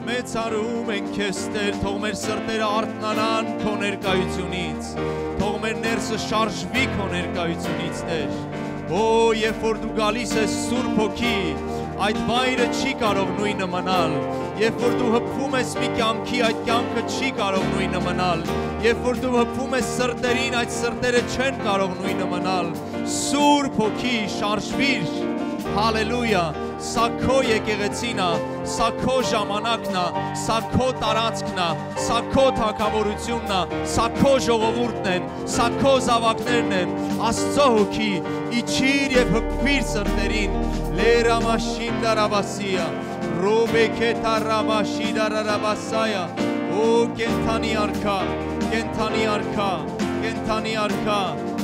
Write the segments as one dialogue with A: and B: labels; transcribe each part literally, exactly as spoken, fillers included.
A: մեծարում ենք քեզ Տեր, թող մեր սրտերը արթնանան քո ներկայությունից, թող մեր ներսը շարժվի քո ներկայությունից Տեր։ Օ, երբ որ դու գալիս ես Սուրբ Հոգի, այդ վայրը չի կարող նույնը մնալ։ Երբ որ դու հպվում ես մի կյանքի, այդ կյանքը չի կարող նույնը մնալ։ Երբ որ դու հպվում ես սրտերին, այդ սրտերը չեն կարող նույնը մնալ։ Սուրբ Հոգի, շարժվիր, հալելույա, սա քո եկեղեցին է, սա քո ժամանակն է, սա քո տարածքն է, սա քո թագավորությունն է, սա քո ժողովուրդն են, սա քո զավակներն են, Աստծո Հոգի, իջիր եւ հպվիր սրտերին, լերամաշին դարաբասիա, ռոբեքետա ռամաշի դարաբասայա, օ կենթանի արքա, կենթանի արքա, կենթանի արքա,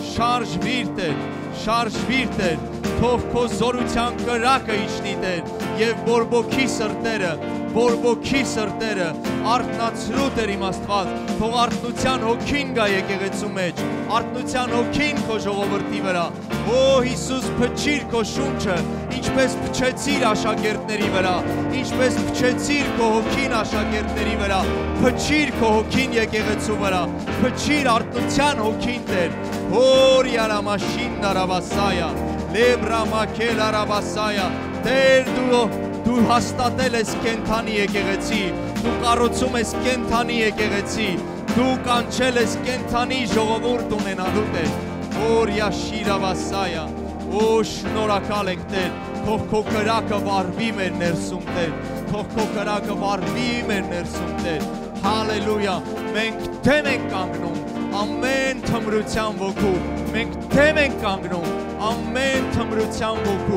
A: շարժվիր Տեր, շարժվիր Տեր, թող քո զորության կրակը իջնի Տեր, եւ բորբոքի սրտերը, բորբոքի սրտերը, արթնացրու Տեր իմ Աստված, թող արթնության հոգին գա եկեղեցու մեջ, արթնության հոգին քո ժողովրդի վրա, օ Հիսուս փչիր քո շունչը, ինչպես փչեցիր աշակերտների վրա, ինչպես փչեցիր քո հոգին աշակերտների վրա, փչիր քո հոգին եկեղեցու վրա, փչիր արթնության հոգին Տեր, հոր յարամաշին դարաբասայա, լեբրամակել արաբասայա, Տեր դու դու հաստատել ես կենթանի եկեղեցի, դու կառուցում ես կենթանի եկեղեցի, դու կանչել ես կենթանի ժողովուրդ ունենալու Տեր, որ յաշիրավասայա, օ շնորհակալ ենք Տեր, թող քո կրակը վառվի մեր ներսում Տեր, թող քո կրակը վառվի մեր ներսում Տեր, հալելույա, մենք դեմ ենք կանգնում, ամեն թմրության ոգու, մենք դեմ ենք կանգնում, ամեն թմրության ոգու,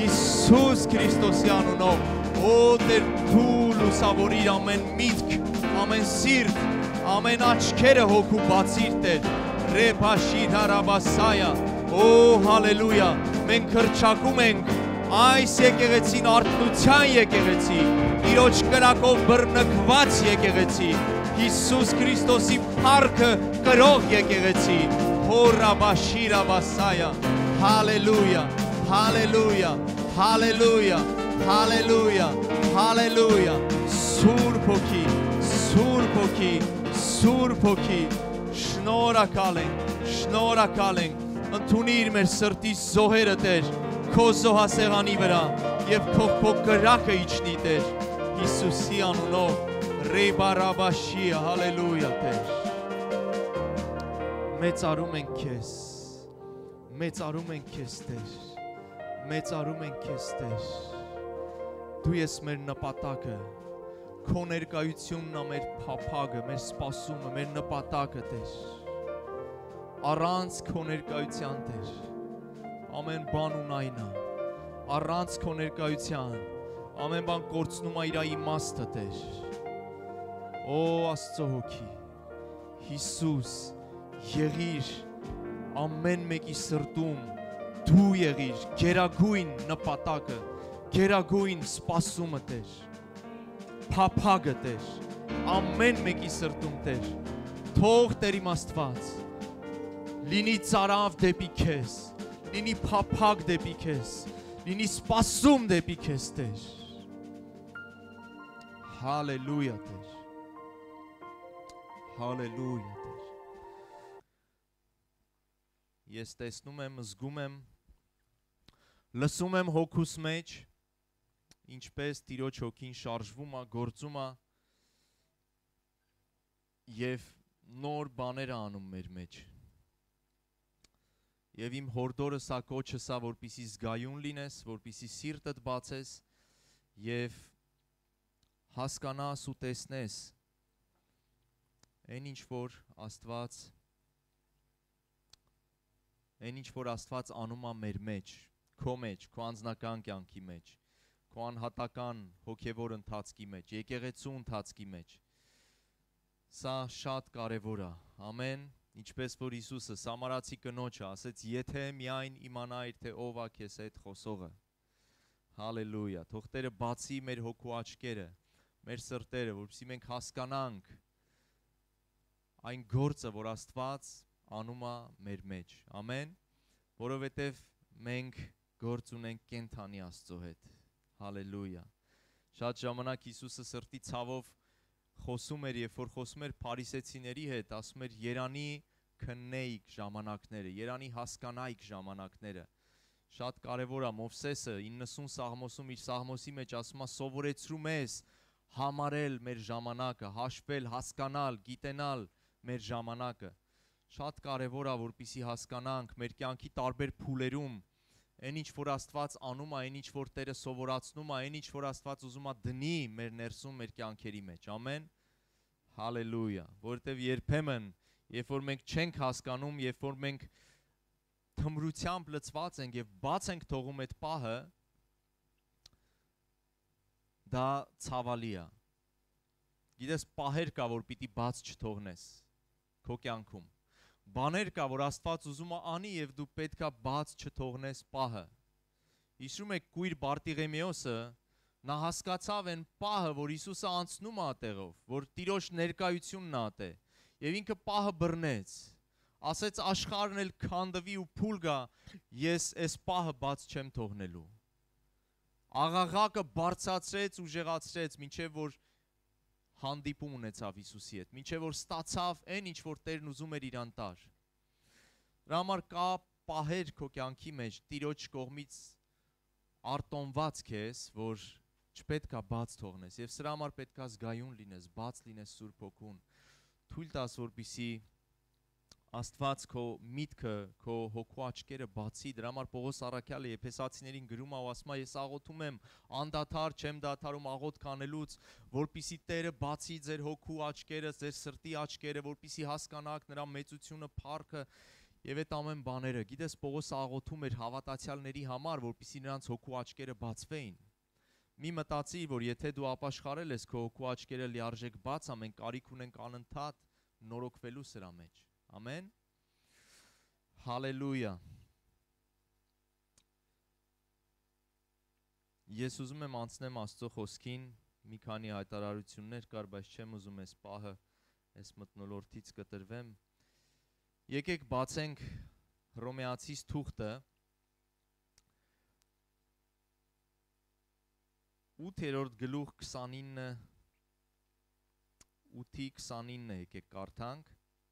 A: Հիսուս Քրիստոսի անունով, օ Տեր դու լուսավորիր ամեն միտք, ամեն սիրտ, ամեն աչքերը հոգու բացիր Տեր, ռեփաշիր հարաբասայա, օ հալելույա, մենք հռչակում ենք այս եկեղեցին արթնության եկեղեցի, Տիրոջ կրակով բռնկված եկեղեցի, Հիսուս Քրիստոսի փառքը կրող եկեղեցի, հորաբաշիրաբասայա, հալելույա, հալելույա, հալելույա, հալելույա, հալելույա, Սուրբ Հոգի, Սուրբ Հոգի, Սուրբ Հոգի, շնորհակալ ենք, շնորհակալ ենք, ընդունիր մեր սրտի զոհերը Տեր, քո զոհասեղանի վրա եւ թող քո կրակը իջնի Տեր, Հիսուսի անունով, ռեբարաբաշիա, հալելույա Տեր, մեծարում ենք քեզ, մեծարում ենք քեզ Տեր, մեծարում ենք քեզ Տեր, դու ես մեր նպատակը, քո ներկայությունն է մեր փափագը, մեր սպասումը, մեր նպատակը Տեր, առանց քո ներկայության Տեր, ամեն բան ունայն է, առանց քո ներկայության, ամեն բան կորցնում է իր իմաստը Տեր, օ Աստծո Հոգի, Հիսուս, եղիր ամեն մեկի սրտում, դու եղիր գերագույն նպատակը, գերագույն սպասումը Տեր, փափագը Տեր, ամեն մեկի սրտում Տեր, թող Տեր իմ Աստված, լինի ծարավ դեպի քեզ, լինի փափագ դեպի քեզ, լինի սպասում դեպի քեզ Տեր, հալելույա Տեր, հալելույա Տեր, ես տեսնում եմ, զգում եմ, լսում եմ հոգուս մեջ, ինչպես Տիրոջ հոգին շարժվում է, գործում է և նոր բաներ անում մեր մեջ։ Եվ իմ հորդորը սա կոչը սա, որպիսի զգայուն լինես, որպիսի սիրտդ բացես և հասկանաս ու տեսնես այն ինչ որ Աստված Այն ինչ որ Աստված անում է մեր մեջ, քո մեջ, քո անձնական կյանքի մեջ, քո անհատական հոգևոր ընթացքի մեջ, եկեղեցու ընթացքի մեջ, սա շատ կարևոր է, ամեն, ինչպես որ Հիսուսը Սամարացի կնոջը ասեց, եթե միայն իմանայիր, թե ով է քեզ հետ խոսողը, հալելույա, թող Տերը բացի մեր հոգու աչքերը, մեր սրտերը, որպեսզի մենք հասկանանք այն գործը, որ Աստված անում է մեր մեջ, ամեն, որովհետև մենք գործ ունենք կենթանի Աստծո հետ, հալելույա, Շատ ժամանակ Հիսուսը սրտի ցավով խոսում էր, երբ որ խոսում էր փարիսեցիների հետ, ասում էր երանի քննեիք ժամանակները, երանի հասկանայիք ժամանակները։ Շատ կարևոր է Մովսեսը իննսուն սաղմոսում իր սաղմոսի մեջ ասում է սովորեցրու մեզ համարել մեր ժամանակը, հաշվել, հասկանալ, գիտենալ մեր ժամանակը։ Շատ կարևոր է, որպեսզի հասկանանք մեր կյանքի տարբեր փուլերում այն ինչ որ Աստված անում է, այն ինչ որ Տերը սովորացնում է, այն ինչ որ Աստված ուզում է դնի մեր ներսում, մեր կյանքերի մեջ։ Ամեն։ Հալելույա։ Որովհետև երբեմն, երբ որ մենք չենք հասկանում, երբ որ մենք թմրությամբ լցված ենք եւ բաց ենք թողում այդ պահը, դա ցավալի է։ Գիտես, պահեր կա, որ պիտի բաց չթողնես քո կյանքում։ Բաներ կա, որ Աստված ուզում է անի եւ դու պետքա բաց չթողնես պահը։ Հիշում եք կույր Բարտիղեմեոսը, նա հասկացավ այն պահը, որ Հիսուսը անցնում է այդտեղով, որ Տիրոջ ներկայությունն է այդտեղ, եւ ինքը պահը բռնեց։ Ասեց աշխարհն էլ քանդվի ու փուլ գա, ես այս պահը բաց չեմ թողնելու։ Աղաղակը բարձրացրեց ու ժեղացրեց, մինչեւ որ հանդիպում ունեցավ Հիսուսի հետ, մինչև որ ստացավ այն ինչ որ Տերն ուզում էր իրան տար։ Դրա համար կա պահեր քո կյանքի մեջ Տիրոջ կողմից արտոնված քեզ, որ չպետք է բաց թողնես, եւ սրա համար պետք է զգայուն լինես, բաց լինես Սուրբ Հոգուն։ Թույլ տաս, որպեսզի Աստված քո միտքը, քո հոգու աչքերը բացի։ Դրա համար Պողոս առաքյալը Եփեսացիներին գրում է ու ասում է, ես աղոթում եմ անդադար չեմ դադարում աղոթք անելուց, որպեսզի Տերը բացի ձեր հոգու աչքերը, ձեր սրտի աչքերը, որպեսզի հասկանաք նրա մեծությունը, փառքը եւ այդ ամեն բաները։ Գիտես, Պողոս աղոթում էր հավատացյալների համար, որպեսզի նրանց հոգու աչքերը բացվեին։ Մի մտածի, որ եթե դու ապաշխարել ես քո հոգու աչքերը լիարժեք բաց, ամեն կարիք ունենք անընդհատ նորոգվելու սրա մեջ։ Ամեն։ Հալելույա։ Ես ուզում եմ անցնեմ Աստծո խոսքին, մի քանի հայտարարություններ կար, բայց չեմ ուզում այս պահը այս մթնոլորտից կտրվեմ։ Եկեք բացենք Հռոմեացիս թուղթը ութերորդ գլուխ քսանինը ութի քսանինը եկեք կարդանք։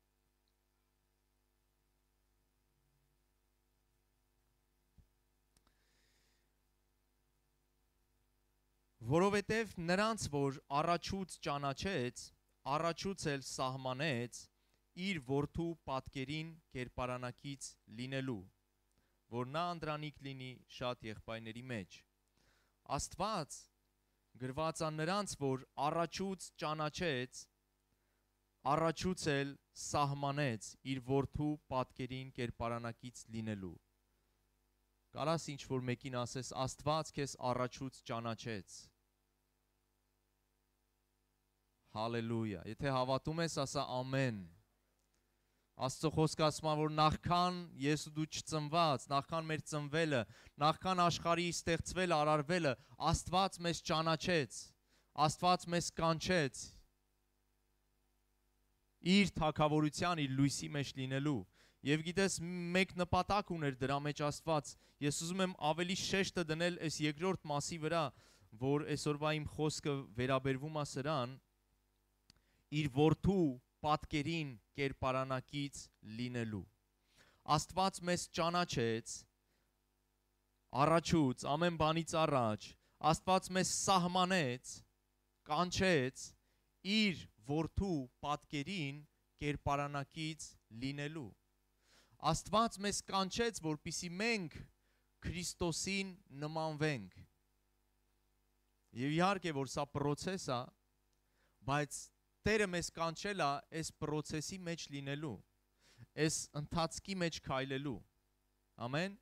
A: Որովհետև նրանց, որ առաջուց ճանաչեց, առաջուց էլ սահմանեց իր որդու պատկերին կերպարանակից լինելու, որ նա անդրանիկ լինի շատ եղբայրների մեջ։ Աստված գրված է նրանց, որ առաջուց ճանաչեց, առաջուց էլ սահմանեց իր որդու պատկերին կերպարանակից լինելու։ Կարաս ինչ որ մեկին ասես, Աստված քեզ առաջուց ճանաչեց։ Հալելույա։ Եթե հավատում ես, ասա ամեն։ Աստծո խոսքը ասում է, որ նախքան ես ու դու չծնված, նախքան մեր ծնվելը, նախքան աշխարհի ստեղծվելը, արարվելը, Աստված մեզ ճանաչեց, Աստված մեզ կանչեց իր թագավորության, իր լույսի մեջ լինելու։ Եվ գիտես, մեկ նպատակ ուներ դրա մեջ Աստված։ Ես ուզում եմ ավելի շեշտը դնել այս երկրորդ մասի վրա, որ այսօրվա իմ խոսքը վերաբերվում է սրան, իր որդու պատկերին կերպարանակից լինելու։ Աստված մեզ ճանաչեց առաջուց, ամեն բանից առաջ, Աստված մեզ սահմանեց, կանչեց իր որդու պատկերին կերպարանակից լինելու։ Աստված մեզ կանչեց, որպեսզի մենք Քրիստոսին նմանվենք։ Եվ իհարկե, որ սա պրոցես է, բայց Տերը մեզ կանչել է այս պրոցեսի մեջ լինելու, այս ընթացքի մեջ քայլելու։ Ամեն։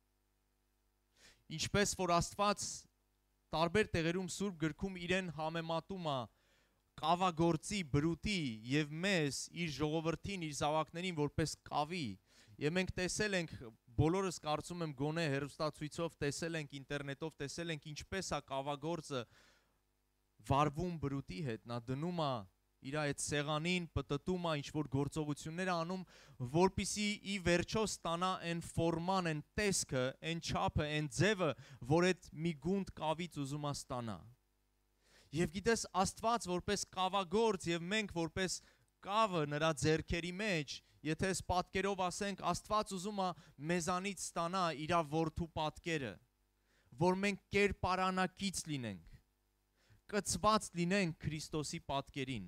A: Ինչպես որ Աստված տարբեր տեղերում Սուրբ գրքում իրեն համեմատում է կավագործի, բրուտի եւ մեզ իր ժողովրդին, իր զավակներին որպես կավի։ Եվ մենք տեսել ենք, բոլորս կարծում եմ գոնե հեռուստացույցով տեսել ենք, ինտերնետով տեսել ենք ինչպես է կավագործը վարվում բրուտի հետ, նա դնում է իր այդ սեղանին, պտտում է, ինչ-որ գործողություններ անում, որպեսզի ի վերջո ստանա այն ֆորման, այն տեսքը, այն չափը, այն ձևը, որ այդ մի գունդ կավից ուզում է ստանա։ Եվ գիտես Աստված որպես կավագործ եւ մենք որպես կավը նրա ձեռքերի մեջ, եթե այս պատկերով ասենք, Աստված ուզում է մեզանից ստանա իր որդու պատկերը, որ մենք կերպարանակից լինենք, կծված լինենք Քրիստոսի պատկերին։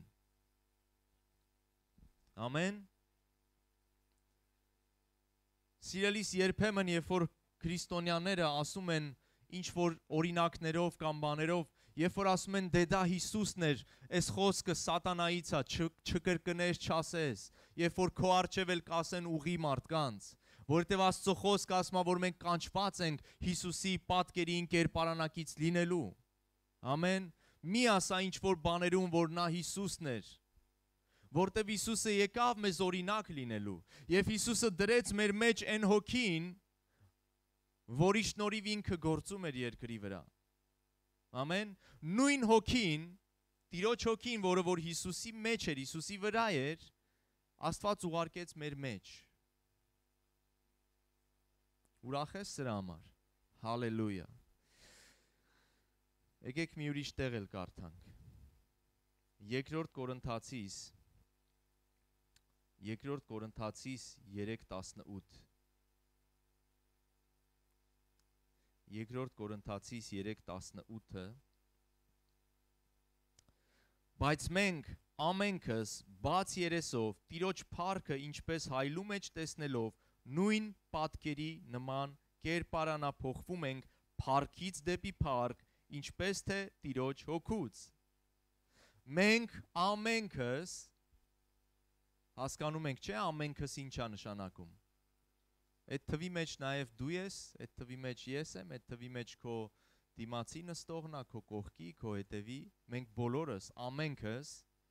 A: Ամեն։ Սիրելիս, երբեմն երբ որ քրիստոնյաները ասում են ինչ որ օրինակներով կամ բաներով, երբ որ ասում են դե դա Հիսուսն էր, այս խոսքը սատանայից է, չկրկնես, չասես, երբ որ քո առջև էլ կասեն ուղի մարդկանց, որովհետև Աստծո խոսքը ասում է, որ մենք կանչված ենք Հիսուսի պատկերին կերպարանակից լինելու։ Ամեն։ Մի ասա ինչ որ բաներում, որ նա Հիսուսն էր, որտեվ Հիսուսը եկավ մեզ օրինակ լինելու, եւ Հիսուսը դրեց մեր մեջ այն հոգին, որի շնորհիվ ինքը գործում էր երկրի վրա։ Ամեն։ Նույն հոգին, Տիրոջ հոգին, որը որ Հիսուսի մեջ էր, Հիսուսի վրա էր, Աստված ուղարկեց մեր մեջ։ Ուրախ ես սրա համար։ Հալելույա։ Եկեք մի ուրիշ տեղ էլ կարդանք։ Երկրորդ Կորինթացիս Երկրորդ Կորինթացիս երեք տասնութ Երկրորդ Կորինթացիս երեք տասնութը Բայց մենք ամենքս բաց երեսով Տիրոջ փառքը ինչպես հայլու մեջ տեսնելով նույն պատկերի նման կերպարանափոխվում ենք փառքից դեպի փառք, ինչպես թե Տիրոջ հոգուց։ Մենք ամենքս հասկանում ենք, չէ՞, ամենքս ինչա նշանակում։ Այդ թվի մեջ նաև դու ես, այդ թվի մեջ ես եմ, այդ թվի մեջ քո դիմացի նստողն է, քո կողքի, քո հետևի, մենք բոլորս, ամենքս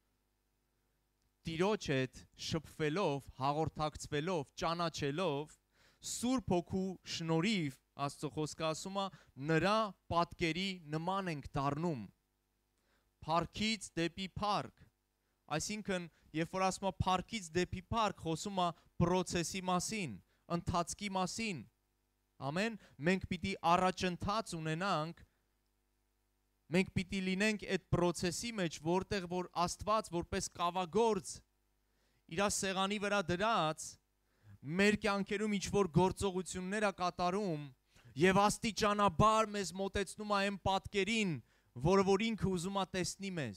A: Տիրոջ հետ շփվելով, հաղորդակցվելով, ճանաչելով, Սուրբ Հոգու շնորհիվ, Աստծո խոսքը ասում է, նրա պատկերի նման ենք դառնում։ Փառքից դեպի փառք։ Այսինքն, երբ որ ասում է փառքից դեպի փառք, խոսում է process-ի մասին, ընթացքի մասին։ Ամեն, մենք պիտի առաջընթաց ունենանք, մենք պիտի լինենք այդ process-ի մեջ, որտեղ որ Աստված որպես կավագործ իր սեղանի վրա դրած մեր կյանքերում ինչ որ գործողություններ է կատարում եւ աստիճանաբար մեզ մոտեցնում է այն պատկերին, որը որ ինքը ուզում է տեսնի մեզ։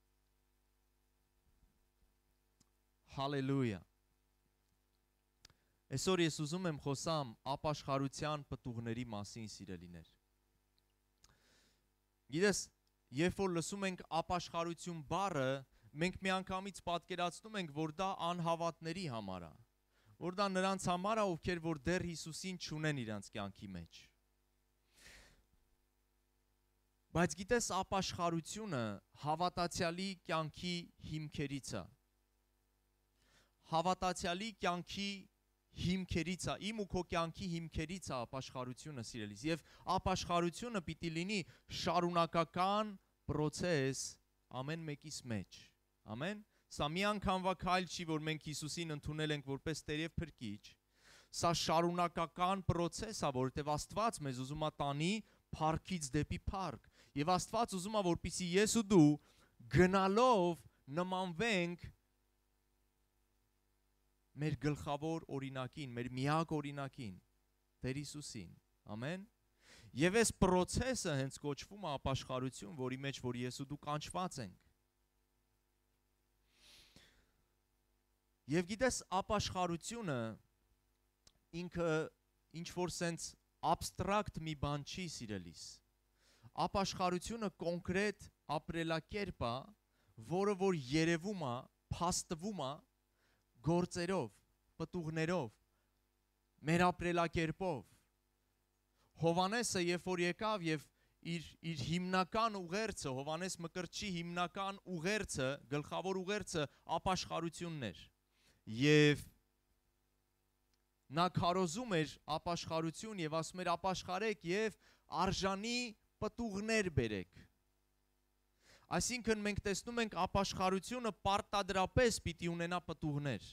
A: Հալելույա։ Այսօր ես ուզում եմ խոսամ ապաշխարության պտուղների մասին, սիրելիներ։ Գիտես, երբ որ լսում ենք ապաշխարություն բառը, մենք միանգամից պատկերացնում ենք, որ դա անհավատների համար է, որ դա նրանց համար է, ովքեր որ դեռ Հիսուսին չունեն իրենց կյանքի մեջ։ Բայց գիտես, ապաշխարությունը հավատացյալի կյանքի հիմքերից է։ Հավատացյալի կյանքի հիմքերից է, իմ ու քո կյանքի հիմքերից է ապաշխարությունը, սիրելիս, եւ ապաշխարությունը պիտի լինի շարունակական process ամեն մեկիս մեջ։ Ամեն։ Սա մի անգամվա քայլ չի, որ մենք Հիսուսին ընդունել ենք որպես Տեր եւ Փրկիչ։ Սա շարունակական process է, որովհետեւ Աստված մեզ ուզում է տանի փառքից դեպի փառք։ Եվ Աստված ուզում է, որպեսզի ես ու դու գնալով նմանվենք մեր գլխավոր օրինակին, մեր միակ օրինակին, Տեր Հիսուսին։ Ամեն։ Եվ այս process-ը հենց կոչվում է ապաշխարություն, որի մեջ որ ես ու դու կանչված ենք։ Եվ գիտես, ապաշխարությունը ինքը ինչ որ սենց abstract մի բան չի, սիրելիս։ Ապաշխարությունը կոնկրետ ապրելակերպ է, որը որ երևում է, փաստվում է գործերով, պտուղներով, մեր ապրելակերպով։ Հովանեսը երբ որ եկավ եւ իր իր հիմնական ուղերձը, Հովանես Մկրտչի հիմնական ուղերձը, գլխավոր ուղերձը ապաշխարությունն էր։ Եվ նա քարոզում էր ապաշխարություն եւ ասում էր ապաշխարեք եւ արժանի պտուղներ բերեք։ Այսինքն մենք տեսնում ենք ապաշխարությունը պարտադրապես պիտի ունենա պտուղներ,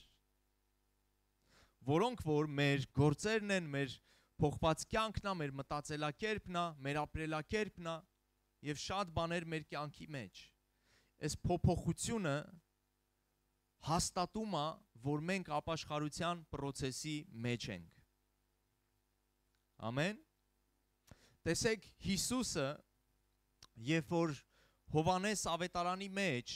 A: որոնք որ մեր գործերն են, մեր փոխված կյանքն է, մեր մտածելակերպն է, մեր ապրելակերպն է, եւ շատ բաներ մեր կյանքի մեջ։ Այս փոփոխությունը հաստատում է, որ մենք ապաշխարության process-ի մեջ ենք։ Ամեն։ Տեսեք, Հիսուսը, երբ որ Հովանես ավետարանի մեջ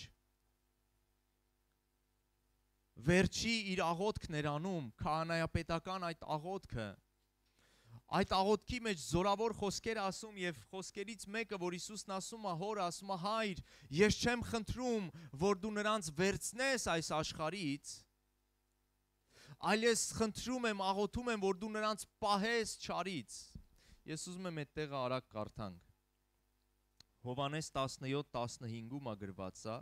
A: վերջի իր աղոթքն էր անում, քահանայապետական այդ աղոթքը, այդ աղոթքի մեջ զորավոր խոսքեր ասում եւ խոսքերից մեկը, որ Հիսուսն ասում է Հորը, ասում է Հայր, ես չեմ խնդրում, որ դու նրանց վերցնես այս աշխարհից, այլ ես խնդրում եմ, աղոթում եմ, որ դու նրանց պահես չարից։ Ես ուզում եմ այդ տեղը արագ կարդանք։ Հովանես տասնյոթ տասնհինգում է գրված սա։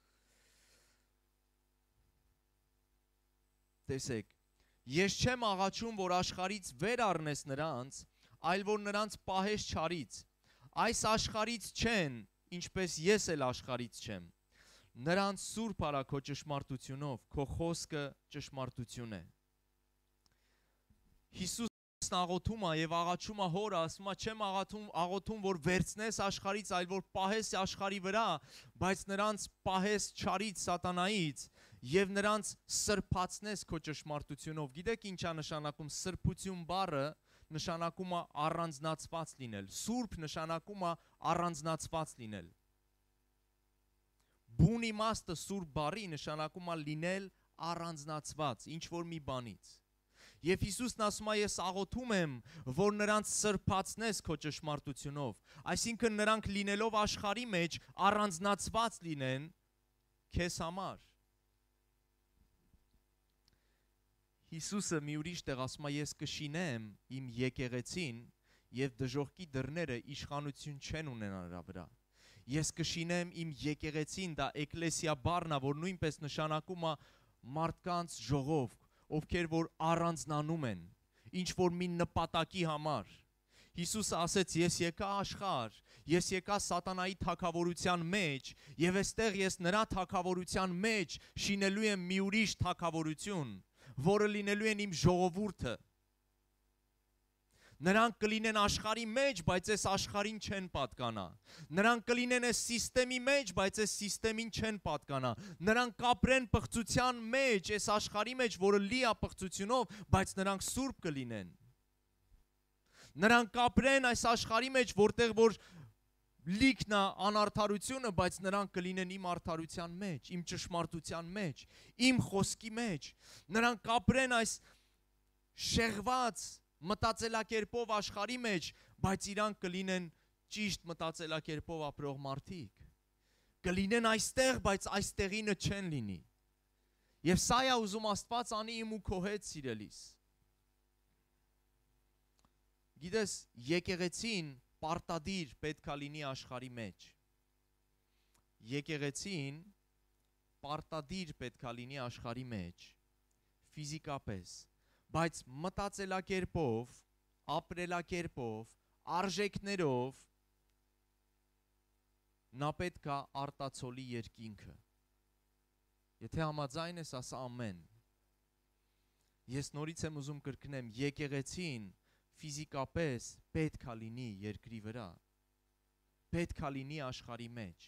A: Տեսեք, ես չեմ աղաչում, որ աշխարից վեր առնես նրանց, այլ որ նրանց պահես չարից։ Այս աշխարից չեն, ինչպես ես էլ աշխարից չեմ։ Նրանց սուրբ արա քո ճշմարտությունով, քո խոսքը ճշմարտություն է։ Հիսուսն աղոթում է եւ աղաչում է Հորը, ասում է չեմ աղոթում, աղոթում, որ վերցնես աշխարից, այլ որ պահես աշխարի վրա, բայց նրանց պահես չարից, սատանայից եւ նրանց սրբացնես քո ճշմարտությունով։ Գիտեք ինչ է նշանակում սրբություն բառը, նշանակում է առանձնացված լինել։ Սուրբ նշանակում է առանձնացված լինել։ Բուն իմաստը սուրբ բառի նշանակում է լինել առանձնացված ինչ որ մի բանից։ Եվ Հիսուսն ասում է ես աղոթում եմ, որ նրանց սրբացնես քո ճշմարտությունով, այսինքն նրանք լինելով աշխարհի մեջ առանձնացված լինեն քեզ համար։ Հիսուսը մի ուրիշ տեղ ասում է ես կշինեմ իմ եկեղեցին եւ դժոխքի դռները իշխանություն չեն ունենա նրա վրա։ Ես կշինեմ իմ եկեղեցին, դա էկլեսիա բառն է, որ նույնպես նշանակում է մարդկանց ժողով, ովքեր որ առանձնանում են, ինչ որ մի նպատակի համար։ Հիսուսը ասեց ես եկա աշխարհ, ես եկա սատանայի թագավորության մեջ եւ այստեղ ես նրա թագավորության մեջ շինելու եմ մի ուրիշ թագավորություն, որը լինելու են իմ ժողովուրդը։ Նրանք կլինեն աշխարհի մեջ, բայց այս աշխարհին չեն պատկանա։ Նրանք կլինեն այս սիստեմի մեջ, բայց այս սիստեմին չեն պատկանա։ Նրանք կապրեն պղծության մեջ, այս աշխարհի մեջ, որը լի է պղծությունով, բայց նրանք սուրբ կլինեն։ Նրանք կապրեն այս աշխարհի մեջ, որտեղ որ լիքն է անարդարությունը, բայց նրանք կլինեն իմ արդարության մեջ, իմ ճշմարտության մեջ, իմ խոսքի մեջ։ Նրանք կապրեն այս շեղված մտածելակերպով աշխարհի մեջ, բայց իրանք կլինեն ճիշտ մտածելակերպով ապրող մարդիկ։ Կլինեն այստեղ, բայց այստեղինը չեն լինի։ Եվ սա է ուզում Աստված անի իմ ու քո հետ սիրելիս։ Գիտես, եկեղեցին պարտադիր պետք է լինի աշխարհի մեջ։ Եկեղեցին պարտադիր պետք է լինի աշխարհի մեջ, ֆիզիկապես, բայց մտածելակերպով, ապրելակերպով, արժեքներով նա պետք է արտացոլի երկինքը։ Եթե համաձայն ես, ասա ամեն։ Ես նորից եմ ուզում կրկնեմ, եկեղեցին ֆիզիկապես պետք է լինի երկրի վրա, պետք է լինի աշխարհի մեջ,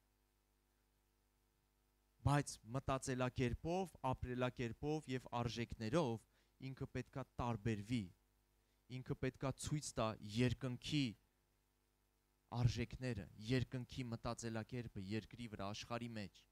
A: բայց մտածելակերպով, ապրելակերպով եւ արժեքներով ինքը պետքա տարբերվի, ինքը պետքա ցույց տա երկնքի արժեքները, երկնքի մտածելակերպը երկրի վրա, աշխարհի մեջ։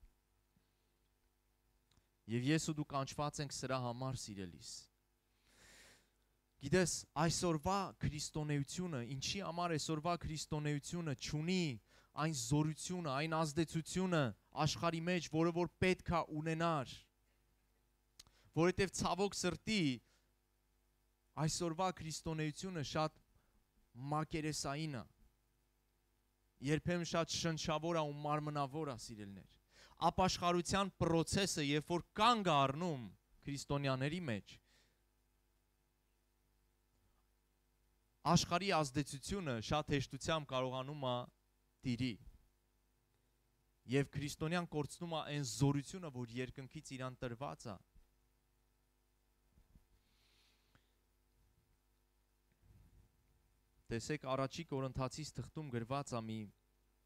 A: Եվ ես ու դու կանչված ենք սրա համար, սիրելիս։ Գիտես, այսօրվա քրիստոնեությունը, ինչի համար այսօրվա քրիստոնեությունը չունի այն զորությունը, այն ազդեցությունը աշխարհի մեջ, որը որ պետքա ունենար։ Որովհետև ցավոք սրտի այսօրվա քրիստոնեությունը շատ մակերեսային է, երբեմն շատ շնչավոր է ու մարմնավոր է, սիրելիներ։ Ապաշխարության process-ը, երբ որ կանգ է առնում քրիստոնյաների մեջ, աշխարհի ազդեցությունը շատ հեշտությամբ կարողանում է տիրի։ Եվ քրիստոնյան կորցնում է այն զորությունը, որ երկնքից իրան տրված է։ Տեսեք, առաջի Կորինթացիս թղթում գրված է մի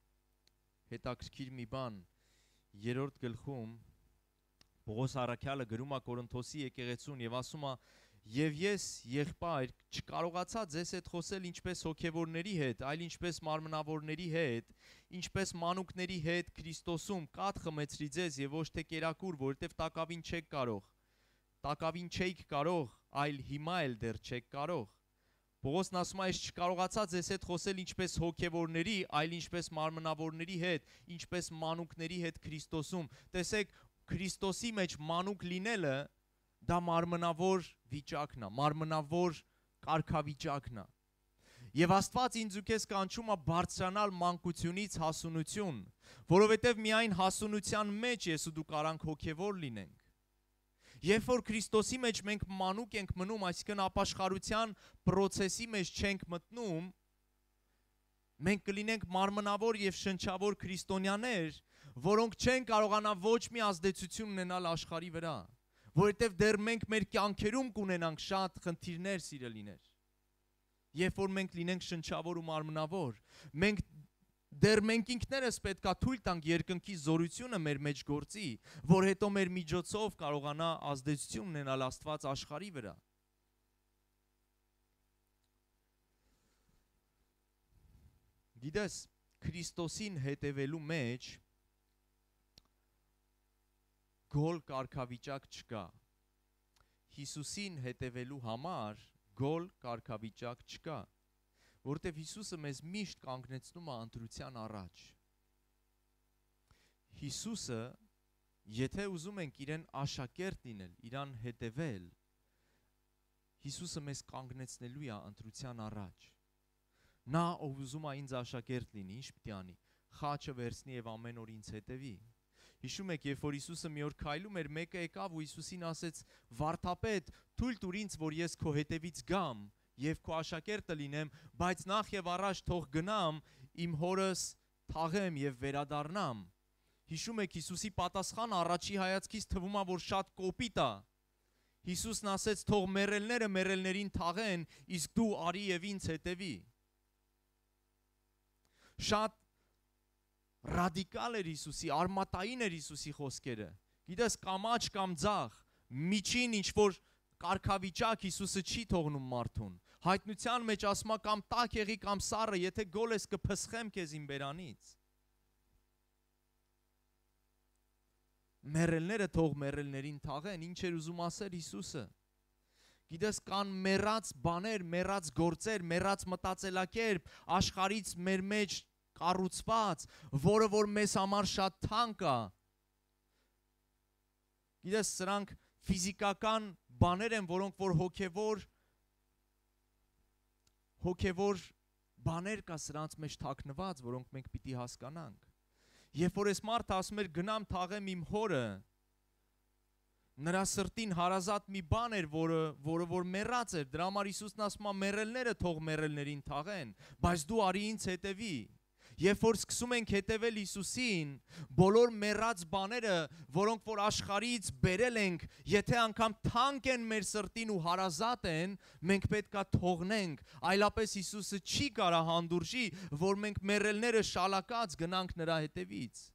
A: հետաքրքիր մի բան երրորդ գլխում Պողոս առաքյալը գրում է Կորինթոսի եկեղեցուն եւ ասում է Եվ ես եղբայր չկարողացա ձեզ հետ խոսել ինչպես հոգևորների հետ, այլ ինչպես մարմնավորների հետ, ինչպես մանուկների հետ Քրիստոսում կաթ խմեցրի ձեզ եւ ոչ թե կերակուր, որովհետեւ տակավին չեք կարող, տակավին չեք կարող, այլ հիմա էլ դեռ չեք կարող։ Պողոսն ասում է, ես չկարողացա ձեզ հետ խոսել ինչպես հոգևորների, այլ ինչպես մարմնավորների հետ, ինչպես մանուկների հետ Քրիստոսում։ Տեսեք, Քրիստոսի մեջ մանուկ լինելը դա մարմնավոր վիճակն է, մարմնավոր կարգավիճակն է։ Եվ Աստված ինձ ու քեզ կանչում է բարձրանալ մանկությունից հասունություն, որովհետև միայն հասունության մեջ ես ու դու կարանք հոգևոր լինենք։ Երբ որ Քրիստոսի մեջ մենք մանուկ ենք մնում, այսինքն ապաշխարության process-ի մեջ չենք մտնում, մենք կլինենք մարմնավոր եւ շնչավոր քրիստոնյաներ, որոնք չեն կարողանա ոչ մի ազդեցություն ունենալ աշխարհի վրա, որովհետև դեռ մենք մեր կյանքերում կունենանք շատ խնդիրներ, սիրելիներ։ Երբ որ մենք լինենք շնչավոր ու մարմնավոր, մենք դեռ մենք ինքներս պետք է թույլ տանք երկնքի զորությունը մեր մեջ գործի, որ հետո մեր միջոցով կարողանա ազդեցություն ունենալ Աստված աշխարհի վրա։ Գիտես, Քրիստոսին հետևելու մեջ գոլ կարգավիճակ չկա։ Հիսուսին հետևելու համար գոլ կարգավիճակ չկա, որովհետև Հիսուսը մեզ միշտ կանգնեցնում է ընտրության առաջ։ Հիսուսը, եթե ուզում ենք իրեն աշակերտ լինել, իրան հետևել, Հիսուսը մեզ կանգնեցնելու է ընտրության առաջ։ Նա, ով ուզում է ինձ աշակերտ լինի, ինչ պիտի անի, խաչը վերցնի եւ ամեն օր ինձ հետևի։ Հիշում եք, երբ որ Հիսուսը մի օր քայլում էր, մեկը եկավ ու Հիսուսին ասեց. «Վարդապետ, թույլ տուր ինձ, որ ես քո հետևից գամ եւ քո աշակերտը լինեմ, բայց նախ եւ առաջ թող գնամ, իմ հորս թաղեմ եւ վերադառնամ»։ Հիշում եք, Հիսուսի պատասխանը առաջի հայացքից թվում է, որ շատ կոպիտ է։ Հիսուսն ասեց. «Թող մեռելները մեռելներին թաղեն, իսկ դու արի եւ ինձ հետևի»։ Շատ ռադիկալ էր Հիսուսի, արմատային էր Հիսուսի խոսքերը։ Գիտես, կամ աչ կամ ձախ, միջին ինչ որ կարգավիճակ Հիսուսը չի թողնում մարդուն։ Հայտնության մեջ ասում է կամ տաք եղի կամ սառը, եթե գոլ ես կփսխեմ քեզ իմ բերանից։ Մեռելները թող մեռելներին թաղեն, ինչ էր ուզում ասել Հիսուսը։ Գիտես, կան մեռած բաներ, մեռած գործեր, մեռած մտածելակերպ աշխարհից մեր մեջ կառուցված, որը որ մեզ համար շատ թանկ է։ Գիտես, սրանք ֆիզիկական բաներ են, որոնք որ հոգևոր հոգևոր բաներ կա սրանց մեջ թաքնված, որոնք մենք պիտի հասկանանք։ Երբ որ այս մարդը ասում էր գնամ թաղեմ իմ հորը, նրա սրտին հարազատ մի բան էր, որը որը որ մեռած էր, դրա համար Հիսուսն ասում է մեռելները թող մեռելներին թաղեն, բայց դու արի ինձ հետևի։ Երբ որ սկսում ենք հետևել Հիսուսին, բոլոր մեռած բաները, որոնք որ աշխարհից բերել ենք, եթե անգամ թանկ են մեր սրտին ու հարազատ են, մենք պետքա թողնենք, այլապես Հիսուսը չի կարա հանդուրժի, որ մենք մեռելները շալակած գնանք նրա հետևից։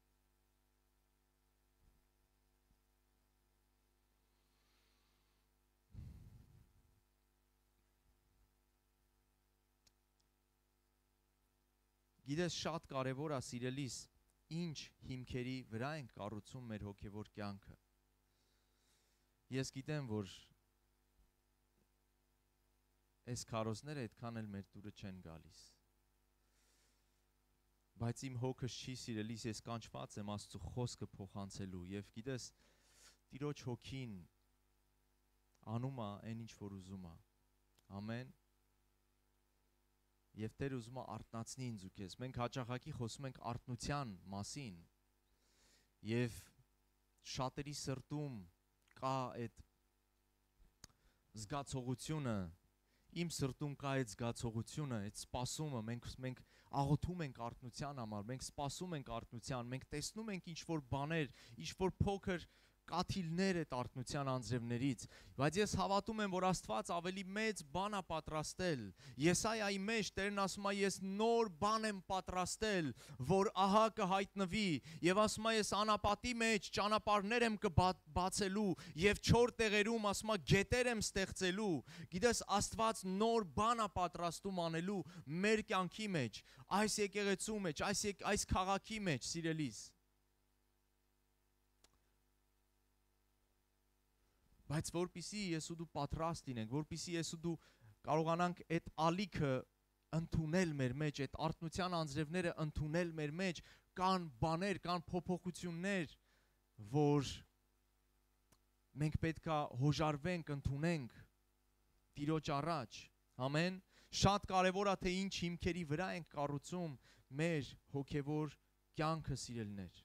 A: Գիտես, շատ կարևոր է, սիրելիս, ինչ հիմքերի վրա ենք կառուցում մեր հոգևոր կյանքը։ Ես գիտեմ, որ այս քարոզները այդքան էլ մեր դուրը չեն գալիս։ Բայց իմ հոգս չի, սիրելիս, ես կանչված եմ Աստծո խոսքը փոխանցելու եւ գիտես, Տիրոջ հոգին անում է այն ինչ որ ուզում է։ Ամեն։ Եվ Տեր ուզում է արթնացնի ինձ ու քեզ։ Մենք հաճախակի խոսում ենք արթնության մասին։ Եվ շատերի սրտում կա այդ զգացողությունը, իմ սրտում կա այդ զգացողությունը, այդ սպասումը, մենք մենք աղոթում ենք արթնության համար, մենք սպասում ենք արթնության, մենք տեսնում ենք ինչ որ բաներ, ինչ որ փոքր կաթիլներ այդ արթնության անձրևներից, բայց ես հավատում եմ, որ Աստված ավելի մեծ բան է պատրաստել։ Եսայայի մեջ Տերն ասում է, ես նոր բան եմ պատրաստել, որ ահա կհայտնվի, եւ ասում է, ես անապատի մեջ ճանապարհներ եմ կբացելու եւ չոր տեղերում ասում է գետեր եմ ստեղծելու։ Գիտես, Աստված նոր բան է պատրաստում անելու մեր կյանքի մեջ, այս եկեղեցու մեջ, այս այս քաղաքի մեջ, սիրելիս։ Բայց որպիսի ես ու դու պատրաստ լինենք, որպիսի ես ու դու կարողանանք այդ ալիքը ընդունել մեր մեջ, այդ արթնության անձրևները ընդունել մեր մեջ, կան բաներ, կան փոփոխություններ, որ մենք պետք է հոժարվենք, ընդունենք Տիրոջ առաջ, ամեն, շատ կարևոր է, թե ինչ հիմքերի վրա ենք կառուցում մեր հոգևոր կյանքը, սիրելիներ։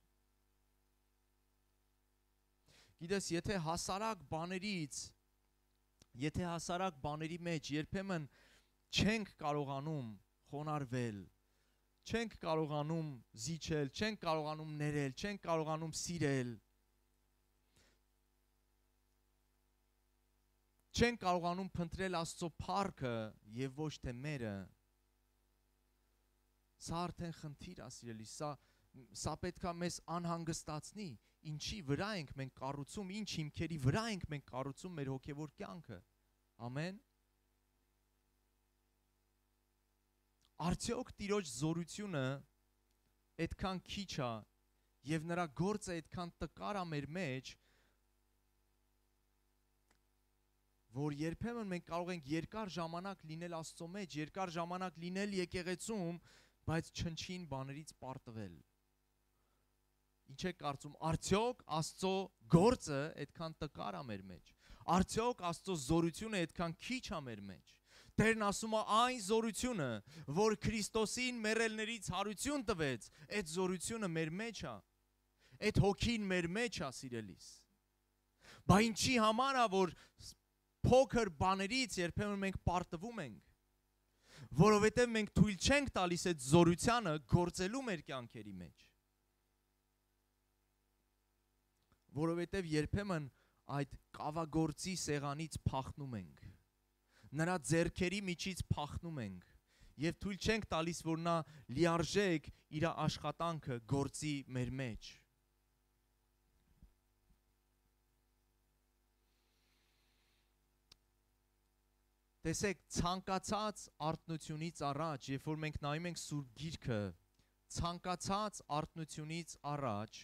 A: Գիտես, եթե հասարակ բաներից, եթե հասարակ բաների մեջ երբեմն չենք կարողանում խոնարհվել, չենք կարողանում զիջել, չենք կարողանում ներել, չենք կարողանում սիրել, չենք կարողանում փնտրել Աստծո փառքը եւ ոչ թե մերը, սա արդեն խնդիր է, սիրելի, սա Սա պետք է մեզ անհանգստացնի, ինչի վրա ենք մենք կառուցում, ինչ հիմքերի վրա ենք մենք կառուցում մեր հոգևոր կյանքը, ամեն։ Արդյոք Տիրոջ զորությունը այդքան քիչ է եւ նրա գործը այդքան տկար է մեր մեջ, որ երբեմն մենք կարող ենք երկար ժամանակ լինել Աստծո մեջ, երկար ժամանակ լինել եկեղեցում, բայց չնչին բաներից պարտվել։ Ինչ եք կարծում, արդյոք Աստծո գործը այդքան տկար է մեր մեջ, արդյոք Աստծո զորությունը այդքան քիչ է մեր մեջ։ Տերն ասում է, այն զորությունը, որ Քրիստոսին մեռելներից հարություն տվեց, այդ զորությունը մեր մեջ է, այդ հոգին մեր մեջ է, սիրելիս։ Բա ինչի համար է, որ փոքր բաներից երբեմն մենք պարտվում ենք, որովհետև մենք թույլ չենք տալիս այդ զորությանը գործելու մեր կյանքերի մեջ։ Որովհետև երբեմն այդ կավագործի սեղանից փախնում ենք, նրա ձեռքերի միջից փախնում ենք եւ թույլ չենք տալիս, որ նա լիարժեք իր աշխատանքը գործի մեր մեջ։ Տեսեք, ցանկացած արթնությունից առաջ, երբ որ մենք նայում ենք Սուրբ Գիրքը, ցանկացած արթնությունից առաջ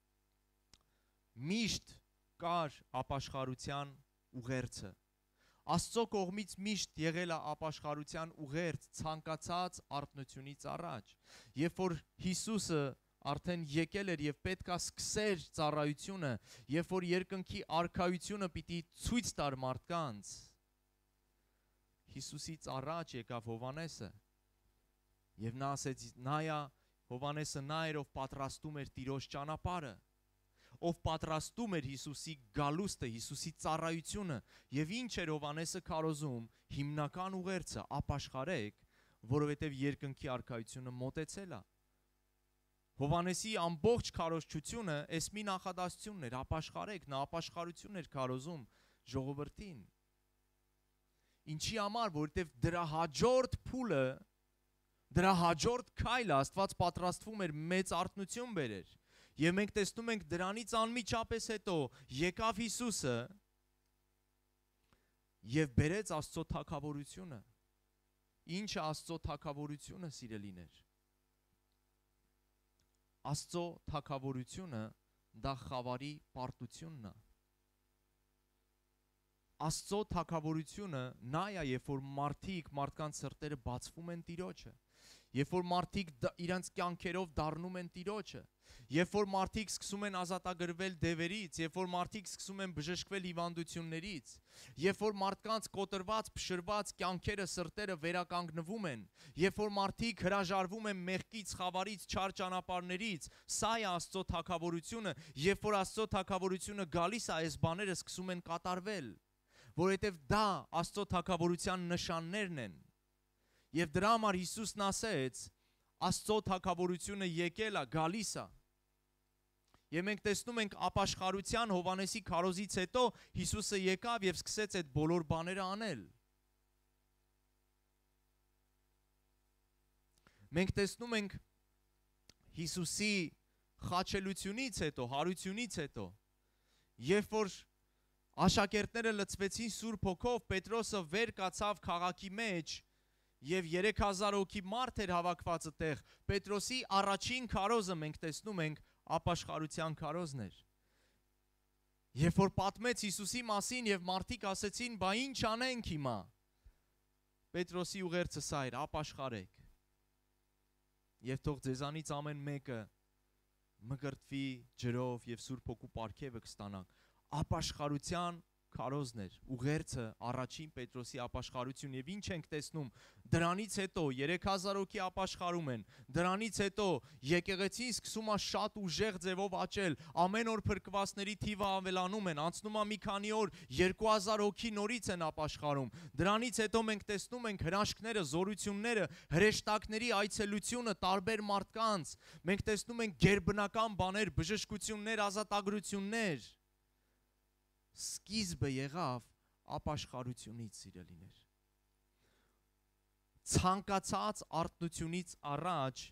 A: միշտ կար ապաշխարության ուղերձը։ Աստծո կողմից միշտ եղել է ապաշխարության ուղերձ ցանկացած արթնությունից առաջ։ Երբ որ Հիսուսը արդեն եկել էր եւ պետք է սկսեր ծառայությունը, երբ որ երկնքի արքայությունը պիտի ցույց տար մարդկանց, Հիսուսից առաջ եկավ Հովանեսը եւ նա ասեց, նայա, Հովանեսը նա էր, ով պատրաստում էր Տիրոջ ճանապարհը, ով պատրաստում էր Հիսուսի գալուստը, Հիսուսի ծառայությունը, եւ ինչ էր Հովանեսը քարոզում, հիմնական ուղերձը, ապաշխարեք, որովհետեւ երկնքի արքայությունը մոտեցել է։ Հովանեսի ամբողջ քարոզչությունը էս մի նախադասությունն էր, ապաշխարեք, նա ապաշխարություն էր քարոզում ժողովրդին։ Ինչի համար, որովհետև դրա հաջորդ փուլը, դրա հաջորդ քայլը Աստված պատրաստվում էր մեծ արթնություն բերեր։ Եվ մենք տեսնում ենք դրանից անմիջապես հետո եկավ Հիսուսը եւ բերեց Աստծո թագավորությունը։ Ինչ է Աստծո թագավորությունը, սիրելիներ։ Աստծո թագավորությունը դա խավարի պարտությունն է։ Աստծո թագավորությունը նա է, երբ որ մարդիկ, մարդկանց սրտերը բացվում են Տիրոջը, երբ որ մարդիկ իրանց կյանքերով դառնում են Տիրոջը, երբ որ մարդիկ սկսում են ազատագրվել դևերից, երբ որ մարդիկ սկսում են բժշկվել հիվանդություններից, երբ որ մարդկանց կոտրված, փշրված կյանքերը, սրտերը վերականգնվում են, երբ որ մարդիկ հրաժարվում են մեղքից, խավարից, չար ճանապարհներից, սա է Աստծո թագավորությունը, երբ որ Աստծո թագավորությունը գալիս է, այս բաները սկսում են կատարվել, որովհետև դա Աստծո թագավորության նշաններն են։ Եվ դրա համար Հիսուսն ասեց, Աստծո թագավորությունը եկել է, գալիս է։ Եվ մենք տեսնում ենք ապաշխարության Հովանեսի քարոզից հետո Հիսուսը եկավ եւ սկսեց այդ բոլոր բաները անել։ Մենք տեսնում ենք Հիսուսի խաչելությունից հետո, հարությունից հետո, երբ որ աշակերտները լցվեցին Սուրբ Հոգով, Պետրոսը վեր կացավ քաղաքի մեջ եւ երեք հազար հոգի մարդ էր հավաքված այդտեղ։ Պետրոսի առաջին քարոզը մենք տեսնում ենք ապաշխարության քարոզն էր։ Երբ որ պատմեց Հիսուսի մասին եւ մարդիկ ասեցին, «Բա ինչ անենք հիմա»։ Պետրոսի ուղերձը սա էր՝ ապաշխարեք։ Եվ թող ձեզանից ամեն մեկը մկրտվի ջրով եւ Սուրբ Հոգու պարգևը կստանաք։ Ապաշխարության քարոզն էր, ուղերձը առաջին Պետրոսի ապաշխարություն եւ ինչ ենք տեսնում դրանից հետո երեք հազար հոգի ապաշխարում են, դրանից հետո եկեղեցին սկսում է շատ ուժեղ ձևով աճել, ամեն օր փրկվածների թիվը ավելանում են, անցնում է մի քանի օր երկու հազար հոգի նորից են ապաշխարում, դրանից հետո մենք տեսնում ենք հրաշքները, զորությունները, հրեշտակների այցելությունը տարբեր մարդկանց, մենք տեսնում ենք գերբնական բաներ, բժշկություններ, ազատագրություններ։ Սկիզբը եղավ ապաշխարությունից, սիրելիներ։ Ցանկացած արթնությունից առաջ